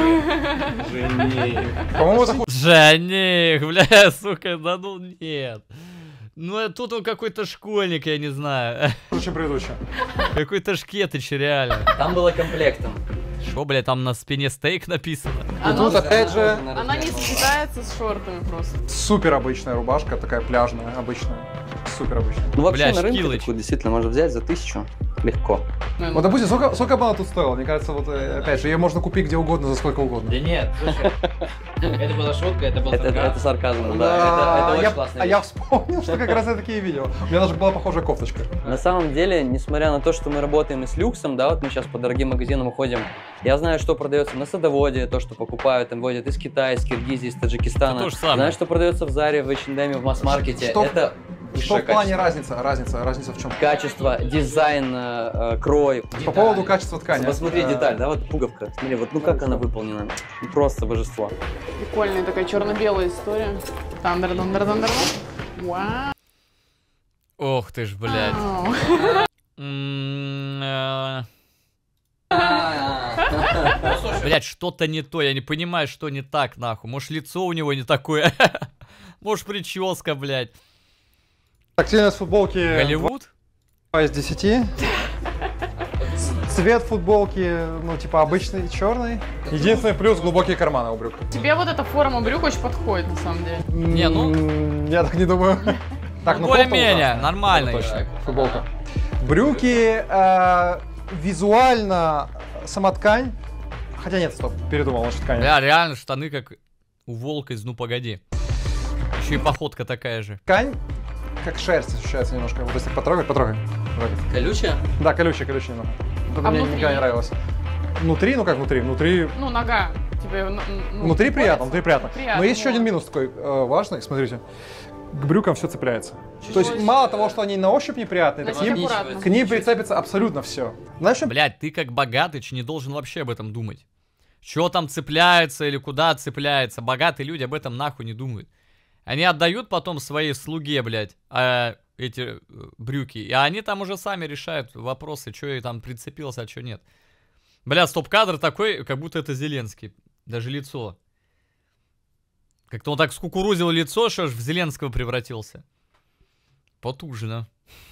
По-моему, это ху-
Жених, бля, сука, да ну нет. Ну э, тут он какой-то школьник, я не знаю.
хуже, чем предыдущий.
Какой-то шкетыч, реально.
Там было комплектом.
Что, бля, там на спине стейк написано?
И тут, опять же,
Она не сочетается с шортами просто.
супер обычная рубашка, такая пляжная, обычная. Супер обычная.
Ну вообще
Бля,
на рынке
Шкилыч.
такую действительно можно взять за тысячу. Легко.
Вот, допустим, сколько, сколько бы она тут стоила? Мне кажется, вот, э, опять же, ее можно купить где угодно за сколько угодно.
Да нет, слушай, это была шутка, это был сарказм. Это сарказм, да, это очень классно.
А я вспомнил, что как раз я такие видел. У меня даже была похожая кофточка.
На самом деле, несмотря на то, что мы работаем и с люксом, да, вот мы сейчас по дорогим магазинам уходим, я знаю, что продается на Садоводе, то, что покупают, там водят из Китая, из Киргизии, из Таджикистана. Знаю, что продается в Заре, в эйч энд эм, в масс-маркете. Это
что в плане разница? Разница, разница в чем?
Качество, дизайн, э, крой.
По поводу качества ткани.
Посмотри деталь, да, вот пуговка. Смотри, вот ну как она выполнена. Просто божество.
Прикольная такая черно-белая история. Тандер, тандер, тандер. Вау.
Ох ты ж, блядь. Блядь, что-то не то, я не понимаю, что не так, нахуй. Может, лицо у него не такое. Может, прическа, блядь.
Тактильность футболки
Голливуд?
два из десяти. Цвет футболки, ну, типа, обычный черный. Единственный плюс — глубокие карманы у брюк.
Тебе вот эта форма брюк очень подходит, на самом деле.
Не, ну...
Я так не думаю. Так, ну,
более-менее, нормально еще.
Футболка. Брюки, э, визуально сама ткань. Хотя нет, стоп, передумал, может, ткань.
Да, реально штаны как у волка из «Ну, погоди». Еще и походка такая же.
Ткань как шерсть ощущается немножко. Вот если потрогать, потрогай.
Колючая?
Да, колючая, колючая немного.
А
мне
внутри?
никогда не нравилось. Внутри, ну как внутри? Внутри...
Ну, нога. Тебе, ну,
внутри приятно, внутри приятно.
приятно.
Но есть еще один минус такой э, важный, смотрите. К брюкам все цепляется. То есть мало того, что они на ощупь неприятные, так к ним, к ним прицепится абсолютно все. Знаешь, что...
Блядь, ты как богатыч не должен вообще об этом думать. Что там цепляется или куда цепляется. Богатые люди об этом нахуй не думают. Они отдают потом своей слуге, блядь, э, эти э, брюки. И они там уже сами решают вопросы, что ей там прицепился, а что нет. Бля, стоп-кадр такой, как будто это Зеленский. Даже лицо. Как-то он так скукурузил лицо, что аж в Зеленского превратился. Потужно.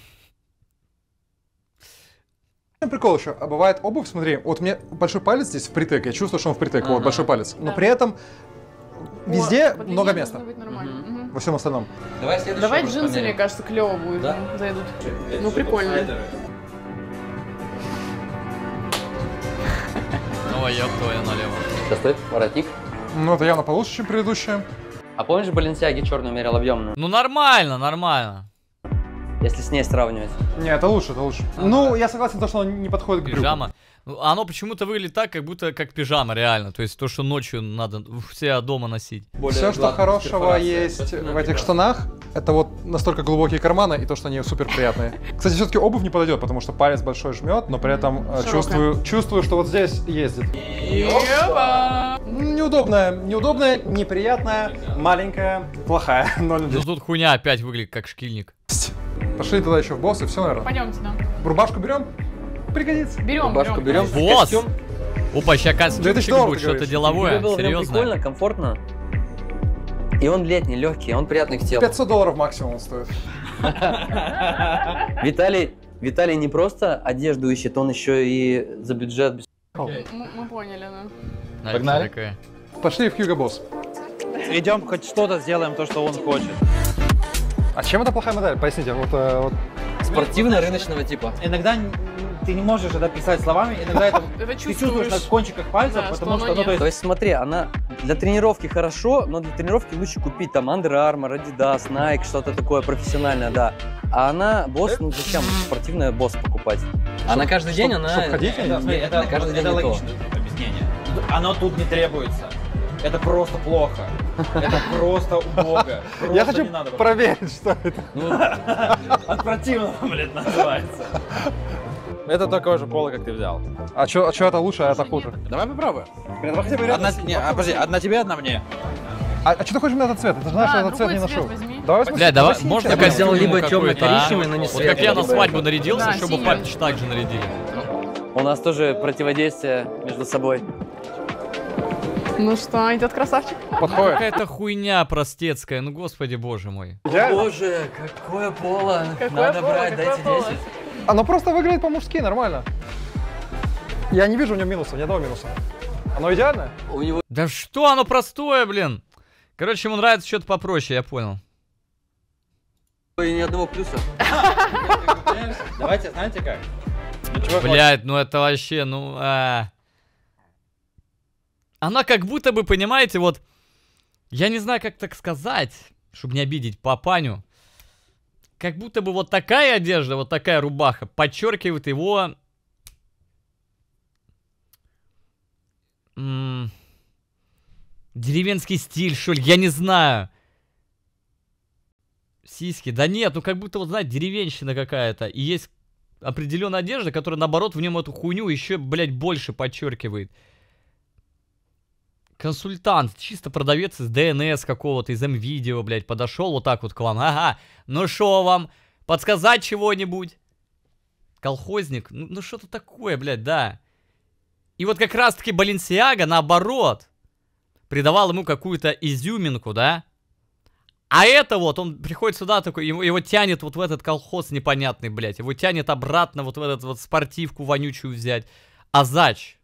Прикол еще, а бывает обувь, смотри, вот у меня большой палец здесь впритык, я чувствую, что он впритык, ага. Вот большой палец. Но да. При этом везде
О,
много места.
Угу.
Во всем остальном.
Давай следующий.
Давай джинсы, мне кажется, клево будет. Да? Зайдут. Ну, прикольно.
Ну, ёб твою налево.
Что стоит? Воротник?
Ну, это явно получше, чем предыдущее.
А помнишь, Баленсиаги черную мерил объемную?
Ну, нормально, нормально.
Если с ней сравнивать.
Не, это лучше, это лучше. А, ну, да. Я согласен, то, что оно не подходит к брюкам.
Пижама. Ну, оно почему-то выглядит так, как будто как пижама, реально. То есть то, что ночью надо все дома носить.
Более все, что хорошего есть в этих штанах, это вот настолько глубокие карманы и то, что они супер приятные. Кстати, все-таки обувь не подойдет, потому что палец большой жмет, но при этом Широкая. чувствую, чувствую, что вот здесь ездит. Неудобная, неудобная, неприятная, маленькая, плохая.
Ну тут хуйня опять выглядит как шкильник.
Пошли туда еще в босс и все, наверное.
Пойдемте, да.
Рубашку берем? Пригодится.
Берем,
Рубашку берем.
Босс! Опа, сейчас костюмчик будет, что-то деловое,
было
серьезно.
Прикольно, комфортно. И он летний, легкий, он приятный к телу.
пятьсот долларов максимум стоит.
Виталий, Виталий не просто одежду ищет, он еще и за бюджет.
Мы, мы поняли, да.
Погнали. Пошли в Hugo Boss.
Идем, хоть что-то сделаем, то, что он хочет.
А чем это плохая модель? Поясните. Вот, вот.
Спортивно-рыночного типа.
Иногда ты не можешь это писать словами, иногда это,
это
ты чувствуешь на кончиках пальцев,
да,
потому
что,
что... Ну,
то, есть... то есть смотри, она для тренировки хорошо, но для тренировки лучше купить там Under Armour, Adidas, Nike, что-то такое профессиональное, да. А она, босс, ну зачем спортивная босс покупать? А на каждый день она...
Чтоб ходить? Это, смотри, это,
на каждый день
это
не
логичное объяснение. Оно тут не требуется. Это просто плохо. Это просто убого. Просто
я хочу
надо
проверить, что это.
Ну, от противного, блядь, называется. Это такое же поло, как ты взял.
А что а это лучше, а это хуже?
Давай попробуем. Одна, не, а, подожди, одна тебе, одна мне.
А, а что ты хочешь на этот цвет? Ты же знаешь,
а,
что этот цвет не ношу.
Возьми.
Давай возьми.
Бля, давай, можно
я сделал либо темно-коричневый, но не
светлый. Вот как я на свадьбу нарядился,
да,
чтобы папич так же нарядили.
У нас тоже противодействие между собой.
Ну что, идет красавчик?
Подходит.
Какая-то хуйня простецкая, ну господи боже мой.
О боже, какое поло.
Какое
Надо
поло,
брать, дайте
поло?
десять.
Оно просто выглядит по-мужски, нормально. Я не вижу у него минуса, ни одного минуса. Оно идеальное?
У него...
Да что, оно простое, блин. Короче, ему нравится что-то попроще, я понял.
И ни одного плюса.
Давайте, знаете как?
Блядь, ну это вообще, ну... А... Она как будто бы, понимаете, вот... Я не знаю, как так сказать, чтобы не обидеть папаню. Как будто бы вот такая одежда, вот такая рубаха подчеркивает его... М- деревенский стиль, что ли, я не знаю. Сиськи, да нет, ну как будто, вот знаете, деревенщина какая-то. И есть определенная одежда, которая, наоборот, в нем эту хуйню еще, блядь, больше подчеркивает. Консультант, чисто продавец из ди эн эс какого-то, из эм-видео, блядь, подошел вот так вот к вам. Ага, ну шо вам, подсказать чего-нибудь? Колхозник, ну, ну что-то такое, блядь, да. И вот как раз-таки Баленсиага, наоборот, придавал ему какую-то изюминку, да? А это вот, он приходит сюда такой, его, его тянет вот в этот колхоз непонятный, блядь. Его тянет обратно вот в этот вот спортивку вонючую взять. А зач?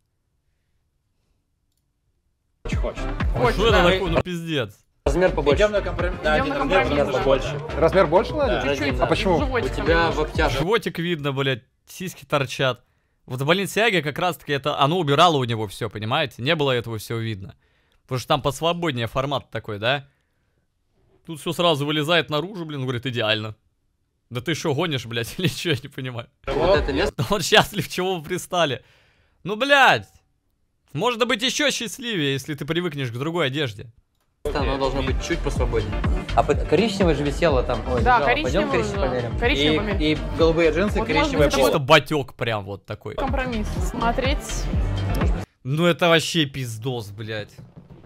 Очень хочет.
Хочет, что да. Это такое? Ну пиздец.
Размер побольше.
Идем на компромисс. Да,
Идем на компромисс,
размер
да.
побольше.
Размер больше, Надя?
Да, чуть-чуть.
А почему?
Животик
У тебя в обтяжку.
Животик видно, блядь, сиськи торчат. Вот в Баленсиаге как раз-таки это, оно убирало у него все, понимаете? Не было этого всего видно. Потому что там посвободнее формат такой, да? Тут все сразу вылезает наружу, блин, говорит, идеально. Да ты что, гонишь, блядь, или что, я не понимаю.
Вот это место.
Он счастлив, чего вы пристали. Ну, блядь. Можно быть еще счастливее, если ты привыкнешь к другой одежде.
Оно должно быть чуть посвободнее. А коричневое же висело там. Ой,
да,
лежало.
коричневое.
Пойдем коричневый померим.
Коричневый
и,
померим.
и голубые джинсы,
вот
коричневое поло.
Чисто батек прям вот такой.
Компромисс. Смотреть.
Ну это вообще пиздос, блядь.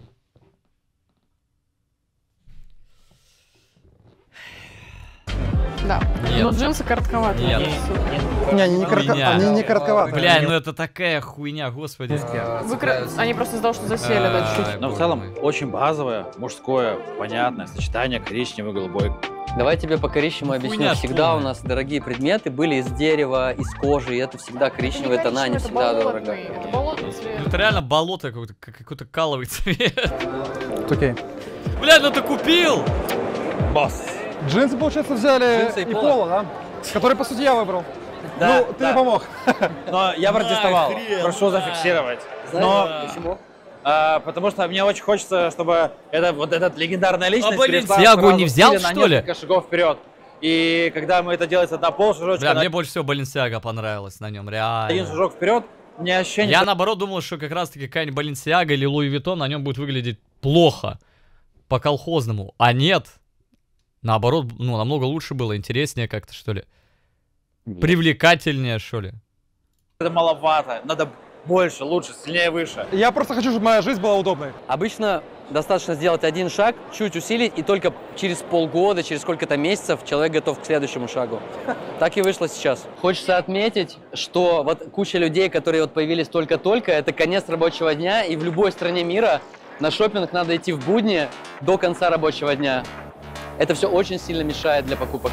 Да.
Нет.
Но джинсы коротковатые.
Нет.
Не, они не, коротко...
Меня.
они не коротковатые.
Бля, ну это такая хуйня, господи.
Выкра... Они просто из-за того, что засели, да, чуть-чуть.
Но в целом очень базовое, мужское, понятное сочетание коричневый, голубой.
Давай тебе по коричневому объясню.
Хуйня
Всегда
полная.
у нас дорогие предметы были из дерева, из кожи, и это всегда коричневые тона, они всегда дорого.
Это болотный цвет.
Ну, это реально болото какое-то, какой-то каловый цвет.
Окей.
Бля, ну ты купил!
Босс.
Джинсы, получается, взяли
Джинсы и
и
поло.
поло, да? Который, по сути, я выбрал.
Да,
ну, ты
да.
не помог.
Но я протестовал.
хрен,
Прошу
да.
зафиксировать.
Знаешь,
Но
почему?
а, потому что мне очень хочется, чтобы это, вот эта легендарная личность
А
перешла
Баленсиагу
сразу
не
в
взял,
стиле на
что ли?
несколько шагов вперед. И когда мы это делается на пол шажочка,
Бля,
на
мне больше всего Баленсиага понравилось на нем,
один
реально.
шажок вперед, мне ощущение,
Я
что-
наоборот думал, что как раз таки какая-нибудь Баленсиага или Луи Виттон на нем будет выглядеть плохо. По-колхозному. А нет. Наоборот, ну, намного лучше было, интереснее как-то, что ли. Привлекательнее, что ли.
это маловато. Надо больше, лучше, сильнее, выше.
Я просто хочу, чтобы моя жизнь была удобной.
Обычно достаточно сделать один шаг, чуть усилить, и только через полгода, через сколько-то месяцев человек готов к следующему шагу. Так и вышло сейчас. Хочется отметить, что вот куча людей, которые вот появились только-только, это конец рабочего дня, и в любой стране мира на шопинг надо идти в будни до конца рабочего дня. Это все очень сильно мешает для покупок.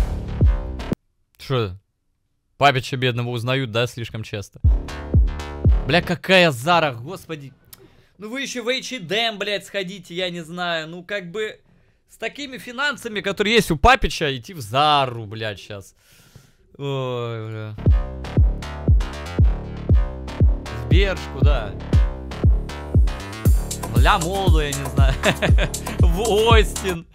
Что? Папича бедного узнают, да, слишком часто. Бля, какая Зара, господи. Ну вы еще в эйч энд эм, блядь, сходите, я не знаю. Ну как бы с такими финансами, которые есть у Папича, идти в Зару, блядь, сейчас. Ой, бля. В Бершку, да. Ля моду, я не знаю. В Остин.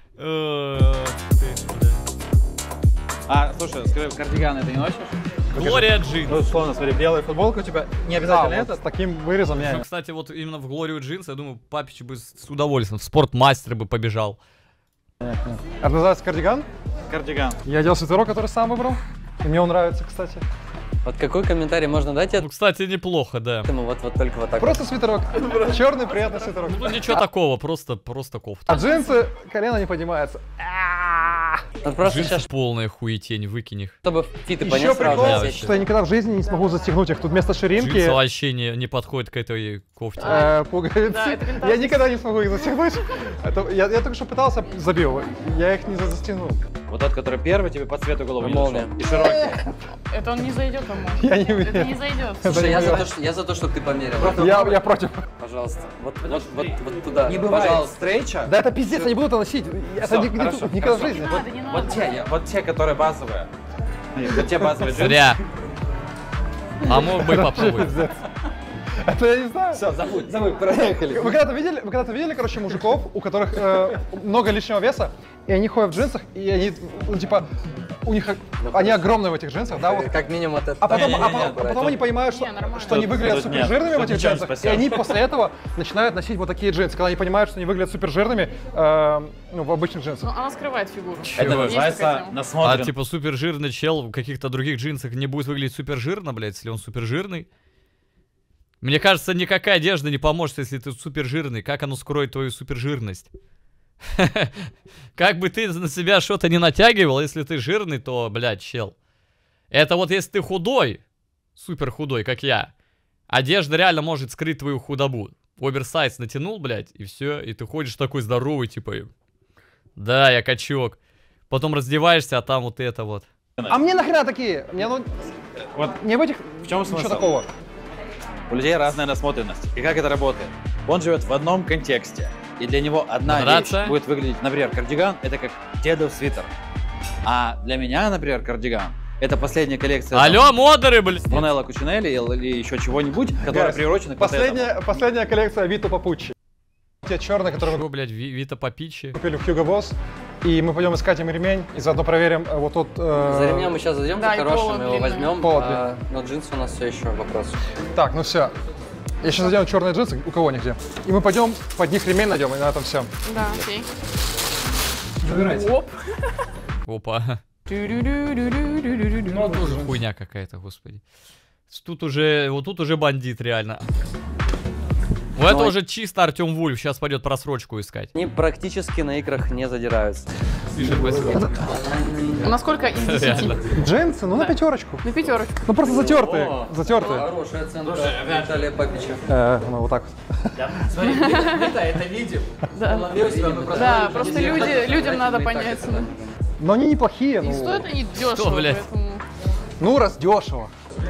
А, слушай, скажи, кардиганы ты не носишь?
Глория Джинс.
Ну, условно, смотри, белая футболка у тебя не обязательно это. С таким вырезом я...
Ну, кстати, вот именно в Глорию Джинс, я думаю, Папич бы с удовольствием, в спортмастер бы побежал.
Это называется кардиган?
Кардиган.
Я одел свитерок, который сам выбрал. И мне он нравится, кстати.
Вот какой комментарий можно дать?
Ну, кстати, неплохо, да.
Вот, вот только вот так.
Просто свитерок. Черный, приятный свитерок.
Ну, ничего такого, просто, просто кофта.
А джинсы, колено не поднимается.
Джинсы полная хуетень, выкинь их.
Чтобы фиты понять
Еще
сразу.
прикол, что я никогда в жизни не смогу застегнуть их. Тут вместо ширинки...
Джинсы вообще не, не подходят к этой кофте.
э, пуговицы. Я никогда не смогу их застегнуть. Это- Я я только что пытался, забил. Я их не за- застегнул.
Вот тот, который первый, тебе по цвету головы не
Молния.
зашел. И широкий.
Это он не зайдет, по-моему.
Я не
Это
уверен.
не зайдет.
Слушай, я за, то, что, я за то, чтобы ты померил.
Я, я против.
Пожалуйста. Вот, вот, вот, вот туда.
Не бывает
Пожалуйста.
стрейча.
Да это пиздец, я не буду это носить. Это
Всё,
ни- ни-
хорошо,
никогда в
хорошо.
жизни.
Вот, вот те, я- вот те, которые базовые. Вот те базовые джинсы.
Зря. А мог бы попробовать.
Это я не знаю.
Все, забудь, забудь, проехали.
Вы когда-то видели, вы когда-то видели, короче, мужиков, у которых э, много лишнего веса, и они ходят в джинсах, и они, ну, типа, у них, они огромные в этих джинсах, да, вот.
Как минимум от этого.
А потом, а, а потом они понимают, что, что они выглядят супер жирными в этих джинсах, и они после этого начинают носить вот такие джинсы, когда они понимают, что они выглядят супер жирными, э, ну, в обычных джинсах.
Ну, она скрывает фигуру.
Это называется насмотрен.
А типа супер жирный чел в каких-то других джинсах не будет выглядеть супер жирно, блядь, если он супер жирный? Мне кажется, никакая одежда не поможет, если ты супер жирный. Как оно скроет твою супер жирность? Как бы ты на себя что-то не натягивал, если ты жирный, то, блядь, чел. Это вот если ты худой, супер худой, как я, одежда реально может скрыть твою худобу. Оверсайз натянул, блядь, и все, и ты ходишь такой здоровый, типа, да, я качок. Потом раздеваешься, а там вот это вот.
А мне нахрена такие? Мне, ну,
вот
не в этих,
в чем
ничего
смысл?
такого.
У людей разная насмотренность. И как это работает? Он живет в одном контексте. И для него одна
Нравится?
вещь будет выглядеть, например, кардиган, это как дедов свитер. А для меня, например, кардиган, это последняя коллекция...
Алло, модеры, блядь!
Брунелло Кучинелли или еще чего-нибудь, которая приурочена к
последняя,
вот этому.
последняя коллекция Вито Папуччи. Те черные, которые
Что, блядь, Ви- Вито Папичи?
купили в Hugo Boss. И мы пойдем искать им ремень, и заодно проверим э, вот тот... Э...
За ремнем мы сейчас зайдем,
Да,
за
и
хорошим
поло
его
длинное.
возьмем,
Поло
а, но джинсы у нас все еще вопрос.
Так, ну все. Я сейчас надену черные джинсы, у кого нигде. И мы пойдем под них ремень найдем, и на этом все.
Да, окей.
Забирайте.
Оп.
Опа. Ну, тоже хуйня какая-то, господи. Тут уже, вот тут уже бандит, реально. Ну, это уже чисто Артем Вульф, сейчас пойдет просрочку искать.
Они практически на икрах не задираются.
Пишет спасибо.
Насколько из десяти?
Джинсы, ну на пятерочку.
На пятерочку.
Ну просто затертые, затертые.
Хорошая оценка Виталия Папича.
Э, ну вот так вот.
Смотри, мы-то это видим.
Да, да, просто люди, людям надо понять.
Но они неплохие,
И
ну.
стоят они
Что,
дешево,
блядь?
поэтому...
Ну раз дешево.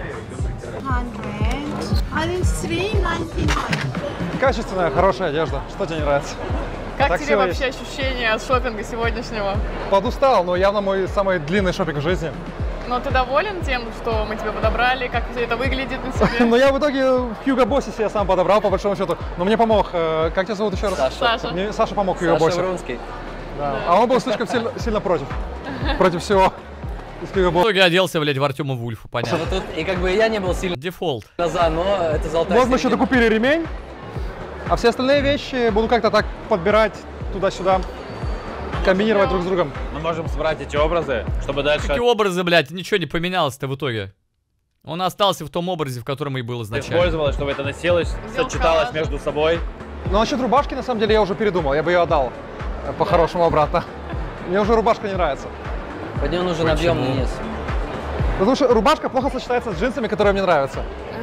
Качественная, хорошая одежда. Что тебе не нравится?
Как
Так
тебе
всё
вообще ощущения от шопинга сегодняшнего?
Подустал, но явно мой самый длинный шопинг в жизни.
Но ты доволен тем, что мы тебя подобрали, как все это выглядит на себе?
Но я в итоге в Hugo Boss себе сам подобрал, по большому счету. Но мне помог, э, как тебя зовут еще раз?
Саша.
Саша.
Мне Саша помог в Hugo
Саша
Boss.
Врунский.
Да. А он был слишком сильно, сильно против. Против всего. Из Hugo
В
Boss.
итоге оделся, блядь, в Артема Вульфа, понятно.
Вот тут, и как бы я не был сильно
Дефолт.
за, но это золотая
Вот мы еще
середина.
докупили ремень, а все остальные вещи буду как-то так подбирать туда-сюда, комбинировать друг с другом.
Мы можем собрать эти образы, чтобы дальше...
Какие образы, блядь, ничего не поменялось-то в итоге. Он остался в том образе, в котором и был изначально.
Использовалось, чтобы это носилось,
Взял
сочеталось
халат.
между собой.
Но насчет рубашки, на самом деле, я уже передумал, я бы ее отдал э, по-хорошему обратно. Мне уже рубашка не нравится.
Под нее нужен объемный низ.
Потому что рубашка плохо сочетается с джинсами, которые мне нравятся.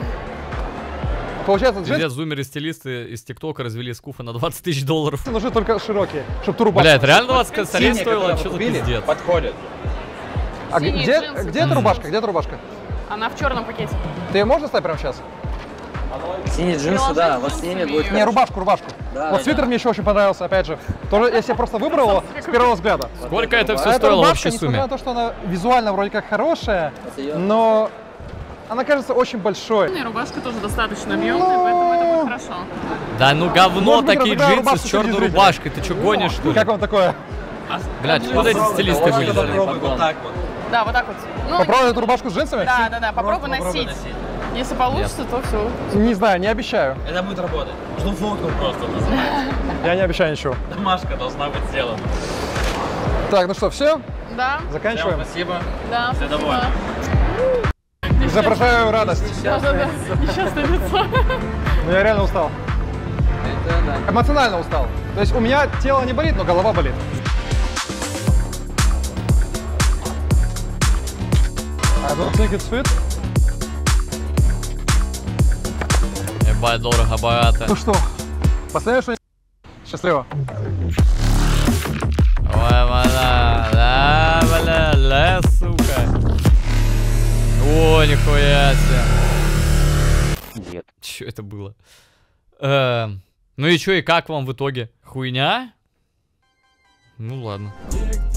Получается, джинсы
Пиздец, зумеры-стилисты из ТикТока развели скуфа на двадцать тысяч долларов.
нужны только широкие, чтобы ту рубашку.
Бля, это реально двадцать косарей
Синяя,
стоило?
которую
Что
мы
за
купили,
пиздец?
подходит.
А
Синие
где,
джинсы.
где эта рубашка? Где эта рубашка?
Она в черном пакете.
Ты ее можешь достать прямо сейчас?
Синие джинсы, да, вот с ними будет...
Не, рубашку, рубашку.
Да,
вот
да,
свитер
да.
мне еще очень понравился, опять же. Тоже, я себе просто выбрал его с первого взгляда.
Сколько это
А
все
эта
стоило в
рубашка,
общей
несмотря
сумме?
на то, что она визуально вроде как хорошая,
Это её-
но она кажется очень большой.
И рубашка тоже достаточно объемная, поэтому это будет хорошо.
Да ну говно,
Может быть,
такие
разыграю
джинсы
рубашку
с
среди
черной
зрителей.
рубашкой. Ты что, гонишь, что ли?
Как вам такое?
Блядь, куда эти стилисты
Можно
вылезли?
попробовать вот так вот.
Да, вот так вот. Ну,
Попробуй эту рубашку с джинсами?
Да, да, да, попробуй носить. Если получится, то все.
Не знаю, не обещаю.
Это будет работать. Жду фотку просто.
Я не обещаю ничего.
Домашка должна быть сделана.
Так, ну что, все?
Да,
Заканчиваем.
Спасибо.
да.
Все
спасибо.
довольны.
Изображаю радость.
Да, да, да. Несчастное лицо.
Но я реально устал.
Это да.
Эмоционально устал. То есть у меня тело не болит, но голова болит. I don't think it's fit.
Ебать, дорого, богато.
Ну что, последнее, что... Счастливо.
Ой, бля, да, бля, ля, сука. О, нихуя себе.
Нет.
Че это было? Эм, ну и чё, и как вам в итоге? Хуйня? Ну ладно.